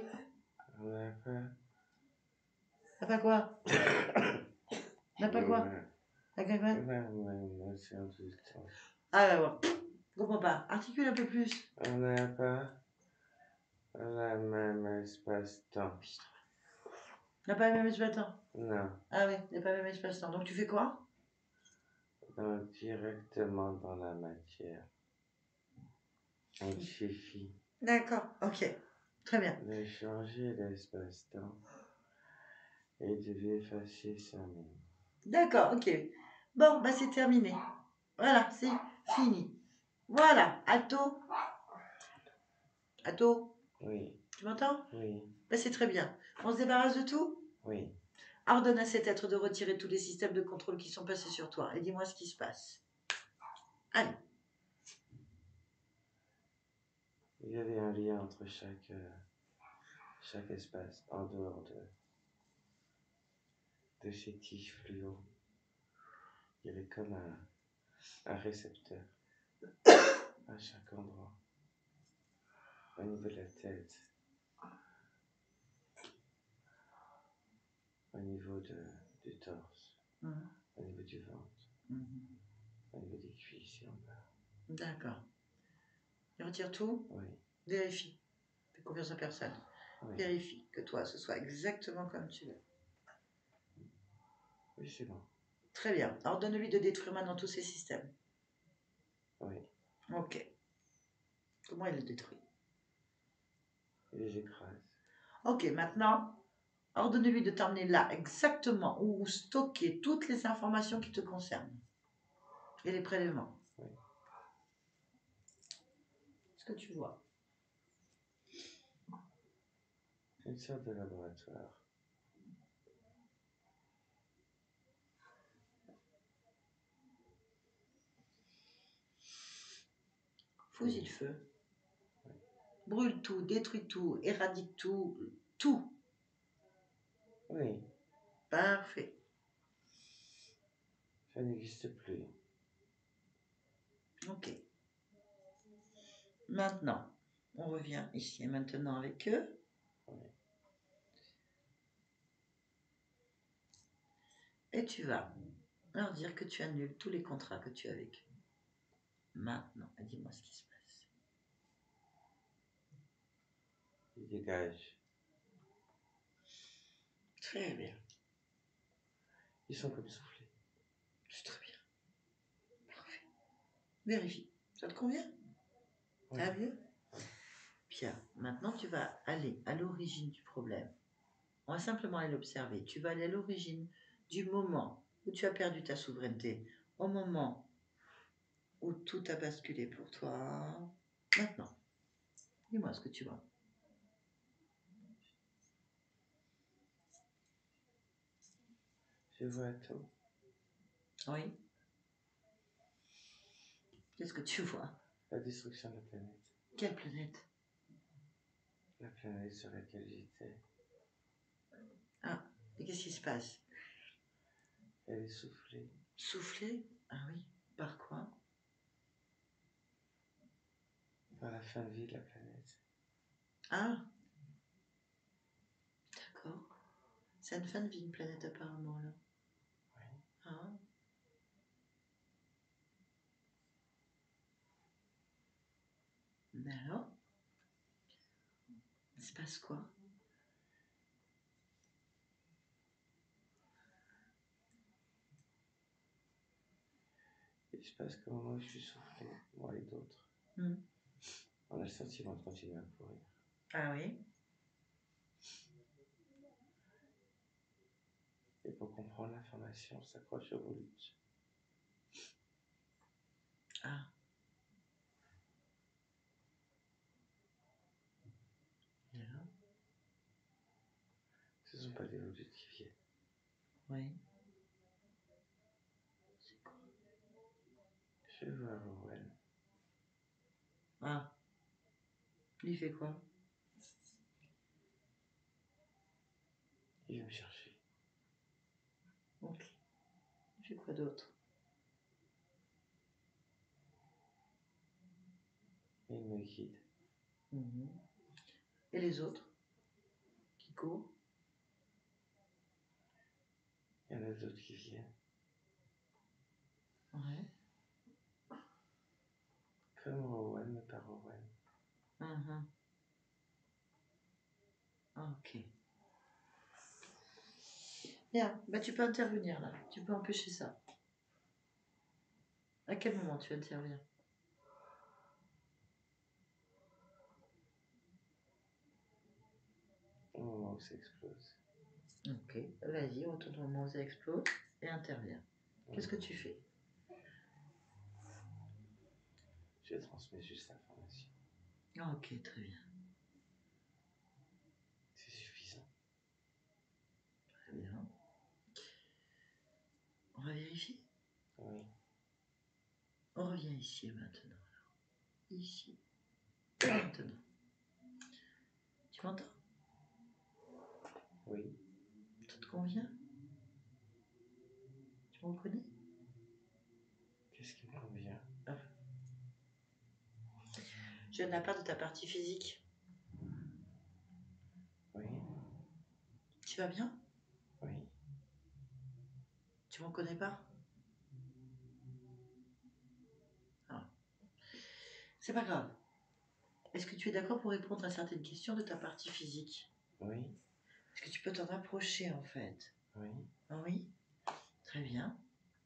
T'as pas quoi? T'as pas quoi? T'as quoi? Ah, bah bon. Je comprends pas. Articule un peu plus. On n'a pas le même espace-temps. On n'a pas le même espace-temps. Non. Ah oui, il n'y a pas le même espace-temps. Donc tu fais quoi? Directement dans la matière. On suffit D'accord, ok. Très bien. de changer l'espace-temps et de l'effacer soi-même. D'accord, ok. Bon, bah c'est terminé. Voilà, c'est fini. Voilà, Atto. Atto, Oui, tu m'entends? oui, Bah c'est très bien. On se débarrasse de tout? oui. Ordonne à cet être de retirer tous les systèmes de contrôle qui sont passés sur toi et dis-moi ce qui se passe. Allez. Il y avait un lien entre chaque espace en dehors de ces tiges fluo. Il y avait comme un récepteur à chaque endroit. Au niveau de la tête, au niveau du torse, au niveau du ventre, au niveau des cuisses et en bas. D'accord. Il retire tout? Oui. Vérifie. Fais confiance à personne. Oui. Vérifie que toi, ce soit exactement comme tu veux. Oui, c'est bon. Très bien. Ordonne-lui de détruire maintenant tous ces systèmes. Oui. Ok. Comment il les détruit? Il les écrase. Ok, maintenant, ordonne-lui de t'emmener là exactement où stocker toutes les informations qui te concernent. Et les prélèvements. Oui. Ce que tu vois. Une sorte de laboratoire. Fous-y le feu. Brûle tout, détruis tout, éradique tout, tout. Oui, Parfait. ça n'existe plus. Ok. Maintenant, on revient ici et maintenant avec eux. Oui. Et tu vas leur dire que tu annules tous les contrats que tu as avec eux. Maintenant, dis-moi ce qui se passe. Ils dégagent. Très bien. Ils sont comme soufflés. C'est très bien. Parfait. Vérifie. Ça te convient? Oui. Ça va mieux? Bien. Maintenant, tu vas aller à l'origine du problème. On va simplement aller l'observer. Tu vas aller à l'origine du moment où tu as perdu ta souveraineté, au moment où tout a basculé pour toi. Maintenant, dis-moi ce que tu vois. Je vois tout. Oui. Qu'est-ce que tu vois? La destruction de la planète. Quelle planète? La planète sur laquelle j'étais. Ah, et qu'est-ce qui se passe? Elle est soufflée. Souffler? Ah oui. Par quoi? Par la fin de vie de la planète. Ah, d'accord. C'est une fin de vie, une planète apparemment là. Oui. Ah. Mais alors? Il se passe quoi? Il se passe qu'au moment où je suis soufflé, moi et d'autres, Hmm. on a le sentiment de continuer à courir. Ah oui. Et pour comprendre l'information, on s'accroche au volute. Ah. Et alors? Ce ne sont pas des volutes qui viennent. Oui. C'est quoi? Je vois Rowan. Ah. Il fait quoi? Il vient me chercher. Ok. Il fait quoi d'autre? Et il me guide. Mhm. Et les autres? Qui courent? Il y en a d'autres qui viennent. Ouais. Comme Rowan, mais pas Rowan. Mhm. Ok. Bien, bah, tu peux intervenir là. Tu peux empêcher ça. À quel moment tu interviens? Au moment où ça explose. Ok. Vas-y, retourne au moment où ça explose et interviens. Qu'est-ce que tu fais? Je transmets juste l'information. Ok, très bien. C'est suffisant. Très bien. On va vérifier. Oui. On revient ici et maintenant. Ici. Et maintenant. Tu m'entends? Oui. Ça te convient? Tu me reconnais? Qu'est-ce qui me convient? Je viens de la part de ta partie physique. Oui. Tu vas bien? Oui. Tu m'en connais pas? Ah. C'est pas grave. Est-ce que tu es d'accord pour répondre à certaines questions de ta partie physique? Oui. Est-ce que tu peux t'en approcher en fait? Oui. Ah oui? Très bien.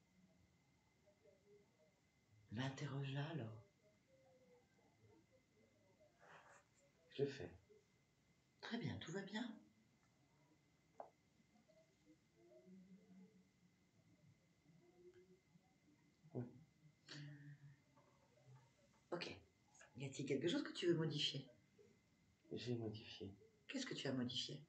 Bah, interroge-la alors. Je le fais. Très bien, tout va bien? Oui. Ok. Y a-t-il quelque chose que tu veux modifier? J'ai modifié. Qu'est-ce que tu as modifié?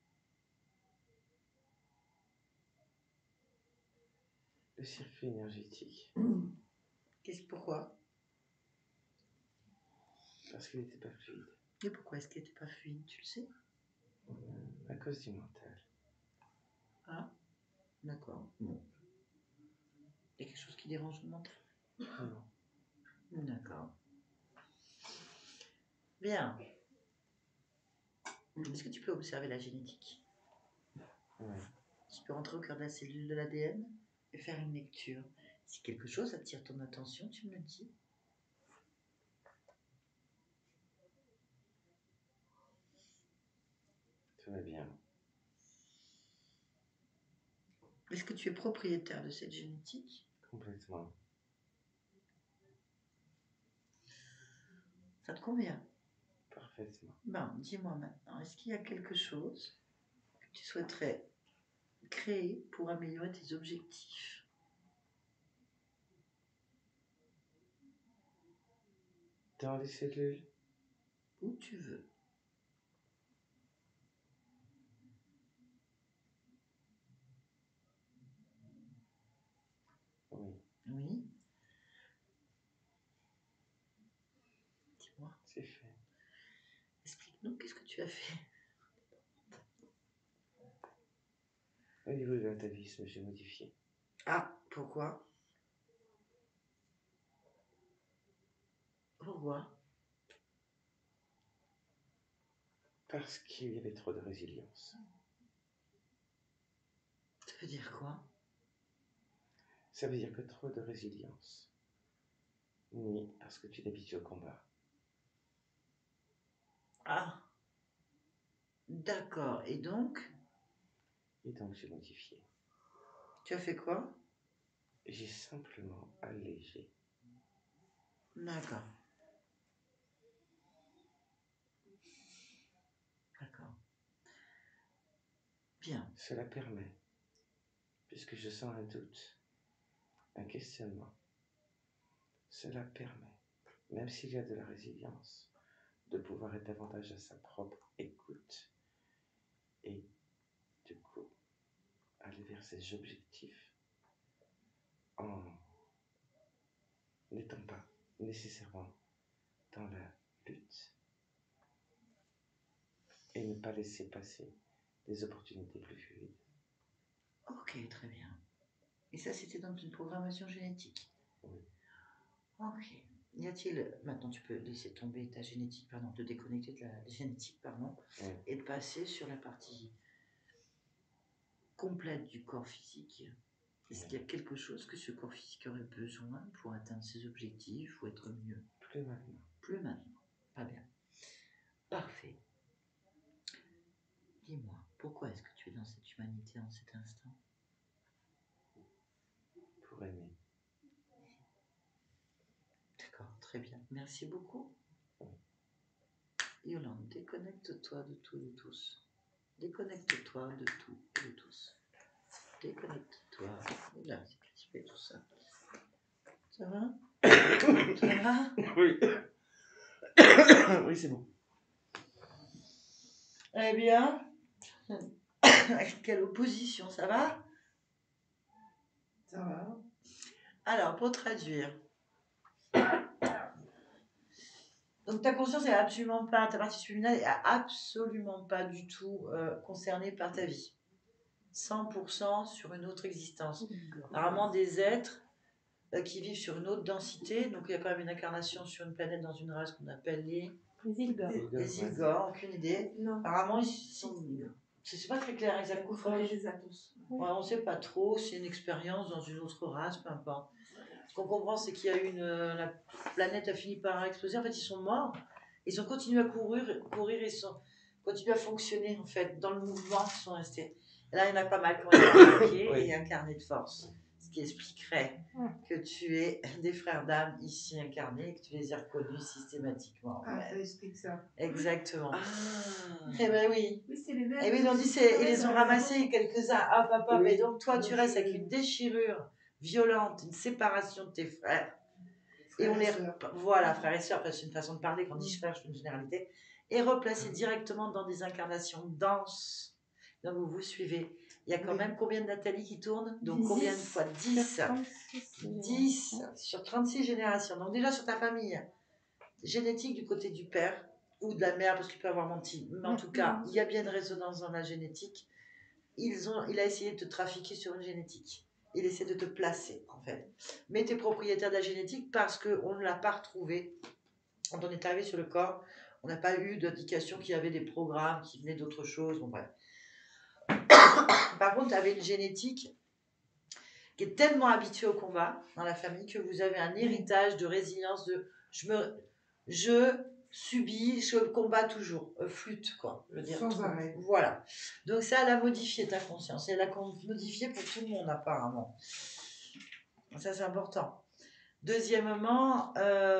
Le circuit énergétique. Pourquoi? Parce qu'il n'était pas fluide. Et pourquoi est-ce qu'il n'était pas fluide, tu le sais? À cause du mental. Ah, d'accord. Bon. Il y a quelque chose qui dérange le mental? Non. D'accord. Bien. Est-ce que tu peux observer la génétique? Ouais. Tu peux rentrer au cœur de la cellule de l'ADN et faire une lecture. Si quelque chose attire ton attention, tu me le dis. Tout va bien. Est-ce que tu es propriétaire de cette génétique? Complètement. Ça te convient? Parfaitement. Ben, dis-moi maintenant, est-ce qu'il y a quelque chose que tu souhaiterais créer pour améliorer tes objectifs? Dans les cellules? Où tu veux. Oui. Oui. Dis-moi. C'est fait. Explique-nous, qu'est-ce que tu as fait? Au niveau de l'atavisme, j'ai modifié. Ah, pourquoi? Pourquoi? Parce qu'il y avait trop de résilience. Ça veut dire quoi? Ça veut dire que trop de résilience nuit à ce que tu t'habitues au combat. Ah, d'accord. Et donc, Et donc j'ai modifié. tu as fait quoi? J'ai simplement allégé. D'accord. D'accord. Bien. Cela permet, puisque je sens un doute, un questionnement, cela permet, même s'il y a de la résilience, de pouvoir être davantage à sa propre écoute et du coup aller vers ses objectifs en n'étant pas nécessairement dans la lutte et ne pas laisser passer des opportunités plus fluides. Ok, très bien. Et ça, c'était dans une programmation génétique? Oui. Ok. Y a-t-il... Maintenant, tu peux laisser tomber ta génétique, pardon, te déconnecter de la génétique, pardon, Oui. et de passer sur la partie complète du corps physique. Est-ce qu'il y a quelque chose que ce corps physique aurait besoin pour atteindre ses objectifs ou être mieux? Plus maintenant. Plus maintenant. Pas bien. Parfait. Dis-moi, pourquoi est-ce que tu es dans cette humanité en cet instant? Pour aimer. D'accord, très bien. Merci beaucoup. Yolande, déconnecte-toi de tout et de tous. Déconnecte-toi de tout et de tous. Déconnecte-toi. Oula, c'est crispé tout ça. Ça va? Ça va? Oui. Oui, c'est bon. Eh bien, quelle opposition, ça va? Ça va? Alors, pour traduire. Donc ta conscience est absolument pas, ta partie subliminale est absolument pas du tout concernée par ta vie. 100% sur une autre existence. Rarement des êtres qui vivent sur une autre densité. Donc il y a quand même une incarnation sur une planète dans une race qu'on appelle les Ilgor, aucune idée. Non. Apparemment ils sont... C'est pas très clair exactement. Les Atos. Ouais, on sait pas trop, c'est une expérience dans une autre race, peu importe. Ce qu'on comprend, c'est qu'il y a eu la planète a fini par exploser. En fait, ils sont morts. Ils ont continué à courir et continué à fonctionner, en fait, dans le mouvement qu'ils sont restés. Et là, il y en a pas mal qui ont été invoqués Oui. et incarnés de force. Ce qui expliquerait que tu es des frères d'âme ici incarnés et que tu les as reconnus systématiquement. Ah, Ouais. ça explique ça. Exactement. Ah. Eh ben oui. Oui, c'est les mêmes. Et oui, ils ont dit, ils les ont ramassés quelques-uns. Hop, hop, hop. Oui. Et donc, toi, tu Donc, restes avec une déchirure violente, une séparation de tes frères. Et on les voilà, frères et sœurs, c'est une façon de parler. Quand on dit frère, je fais une généralité. Et replacés directement dans des incarnations denses. Donc vous vous suivez. Il y a quand même combien de Nathalie qui tournent? Donc 10. combien de fois? 10. 10 sur 36 générations. Donc déjà sur ta famille, génétique du côté du père ou de la mère, parce qu'il peut avoir menti. Mais en tout cas, il y a bien une résonance dans la génétique. Il a essayé de te trafiquer sur une génétique. Il essaie de te placer, en fait. Mais tu es propriétaire de la génétique parce qu'on ne l'a pas retrouvé. Quand on est arrivé sur le corps, on n'a pas eu d'indication qu'il y avait des programmes qui venaient d'autre chose. Bon, bref. Par contre, tu avais une génétique qui est tellement habituée au combat dans la famille que vous avez un héritage de résilience, de je subis, je combats toujours, flûte quoi, je veux dire. Sans arrêt. Voilà. Donc ça, elle a modifié ta conscience, elle a modifié pour tout le monde apparemment. Ça c'est important. Deuxièmement,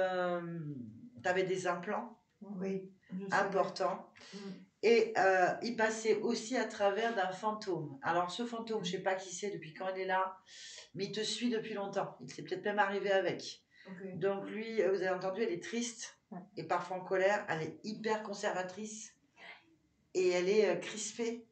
tu avais des implants Oui. importants. Et il passait aussi à travers d'un fantôme. Alors ce fantôme, je ne sais pas qui c'est, depuis quand il est là, mais il te suit depuis longtemps. Il s'est peut-être même arrivé avec. Okay. Donc lui, vous avez entendu, elle est triste et parfois en colère. Elle est hyper conservatrice et elle est crispée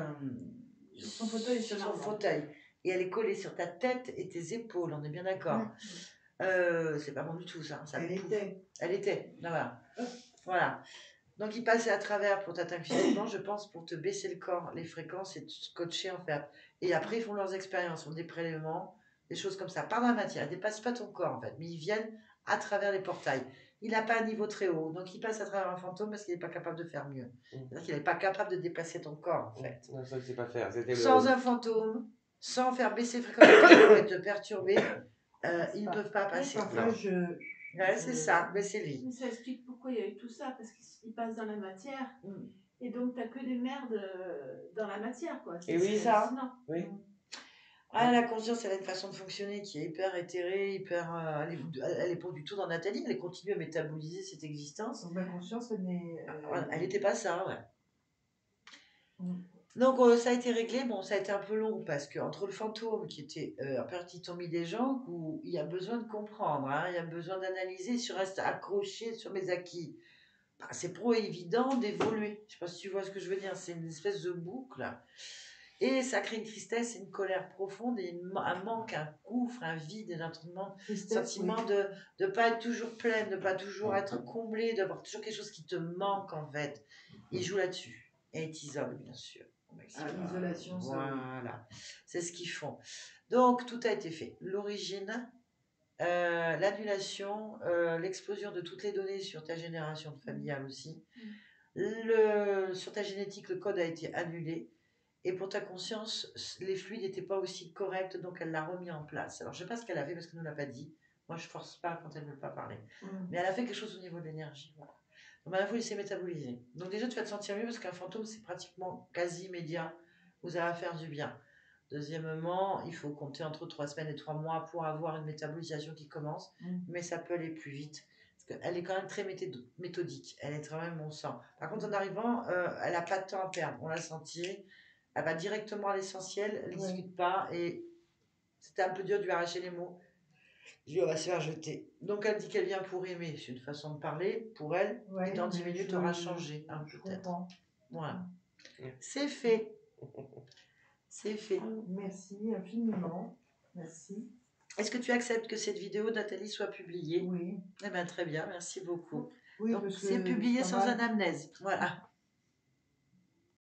sur son fauteuil. Sur son fauteuil. Et elle est collée sur ta tête et tes épaules, on est bien d'accord. C'est pas bon du tout ça. Elle était. Voilà. Voilà. Donc, il passait à travers pour t'atteindre physiquement, je pense, pour te baisser le corps, les fréquences et te scotcher en fait. Et après, ils font leurs expériences, font des prélèvements, des choses comme ça, par la matière. Ils ne dépassent pas ton corps en fait, mais ils viennent à travers les portails. Il n'a pas un niveau très haut, donc il passe à travers un fantôme parce qu'il n'est pas capable de faire mieux. C'est-à-dire qu'il n'est pas capable de déplacer ton corps en fait. Non, ça, il ne sait pas faire. Sans un fantôme, sans faire baisser les fréquences et te perturber, ils ne peuvent pas passer. Parfois, Ouais, c'est ça, mais c'est lui. Mais ça explique pourquoi il y a eu tout ça, parce qu'il passe dans la matière, et donc t'as que des merdes dans la matière, quoi. Et oui, ça. Oui. Ah, la conscience, elle a une façon de fonctionner qui est hyper éthérée, hyper. Elle est pas du tout dans Nathalie, elle continue à métaboliser cette existence. Donc, ma conscience, elle n'était pas ça, ouais. Donc ça a été réglé, bon ça a été un peu long parce que entre le fantôme qui était un petit tombé des gens où il y a besoin de comprendre, hein, il y a besoin d'analyser, je reste accroché sur mes acquis. Bah, c'est trop évident d'évoluer. Je sais pas si tu vois ce que je veux dire, c'est une espèce de boucle. Et ça crée une tristesse, une colère profonde et un manque, un gouffre, un vide, un sentiment de ne pas être toujours pleine, de ne pas toujours être comblée, d'avoir toujours quelque chose qui te manque en fait. Il joue là-dessus et il t'isole bien sûr. L'isolation, voilà, c'est ce qu'ils font. Donc tout a été fait. L'origine, l'annulation, l'explosion de toutes les données sur ta génération familiale aussi. Sur ta génétique, le code a été annulé. Et pour ta conscience, les fluides n'étaient pas aussi corrects, donc elle l'a remis en place. Alors je ne sais pas ce qu'elle a fait parce qu'elle ne nous l'a pas dit. Moi je ne force pas quand elle ne veut pas parler. Mais elle a fait quelque chose au niveau de l'énergie. Voilà. Donc il faut laisser métaboliser. Donc déjà tu vas te sentir mieux parce qu'un fantôme c'est pratiquement quasi immédiat. Vous allez faire du bien. Deuxièmement, il faut compter entre 3 semaines et 3 mois pour avoir une métabolisation qui commence. Mais ça peut aller plus vite. Parce qu'elle est quand même très méthodique. Elle est quand même bon sang. Par contre en arrivant, elle n'a pas de temps à perdre. On l'a senti. Elle va directement à l'essentiel, elle ne discute pas, et c'était un peu dur de lui arracher les mots. Je lui dis, on va se faire jeter. Donc elle dit qu'elle vient pour aimer, c'est une façon de parler pour elle, et dans 10 minutes, aura changé, hein, peut-être. Voilà. C'est fait. C'est fait. Merci infiniment. Merci. Est-ce que tu acceptes que cette vidéo, Nathalie, soit publiée? Oui. Eh bien, très bien, merci beaucoup. Oui, donc, c'est publié sans anamnèse. Voilà.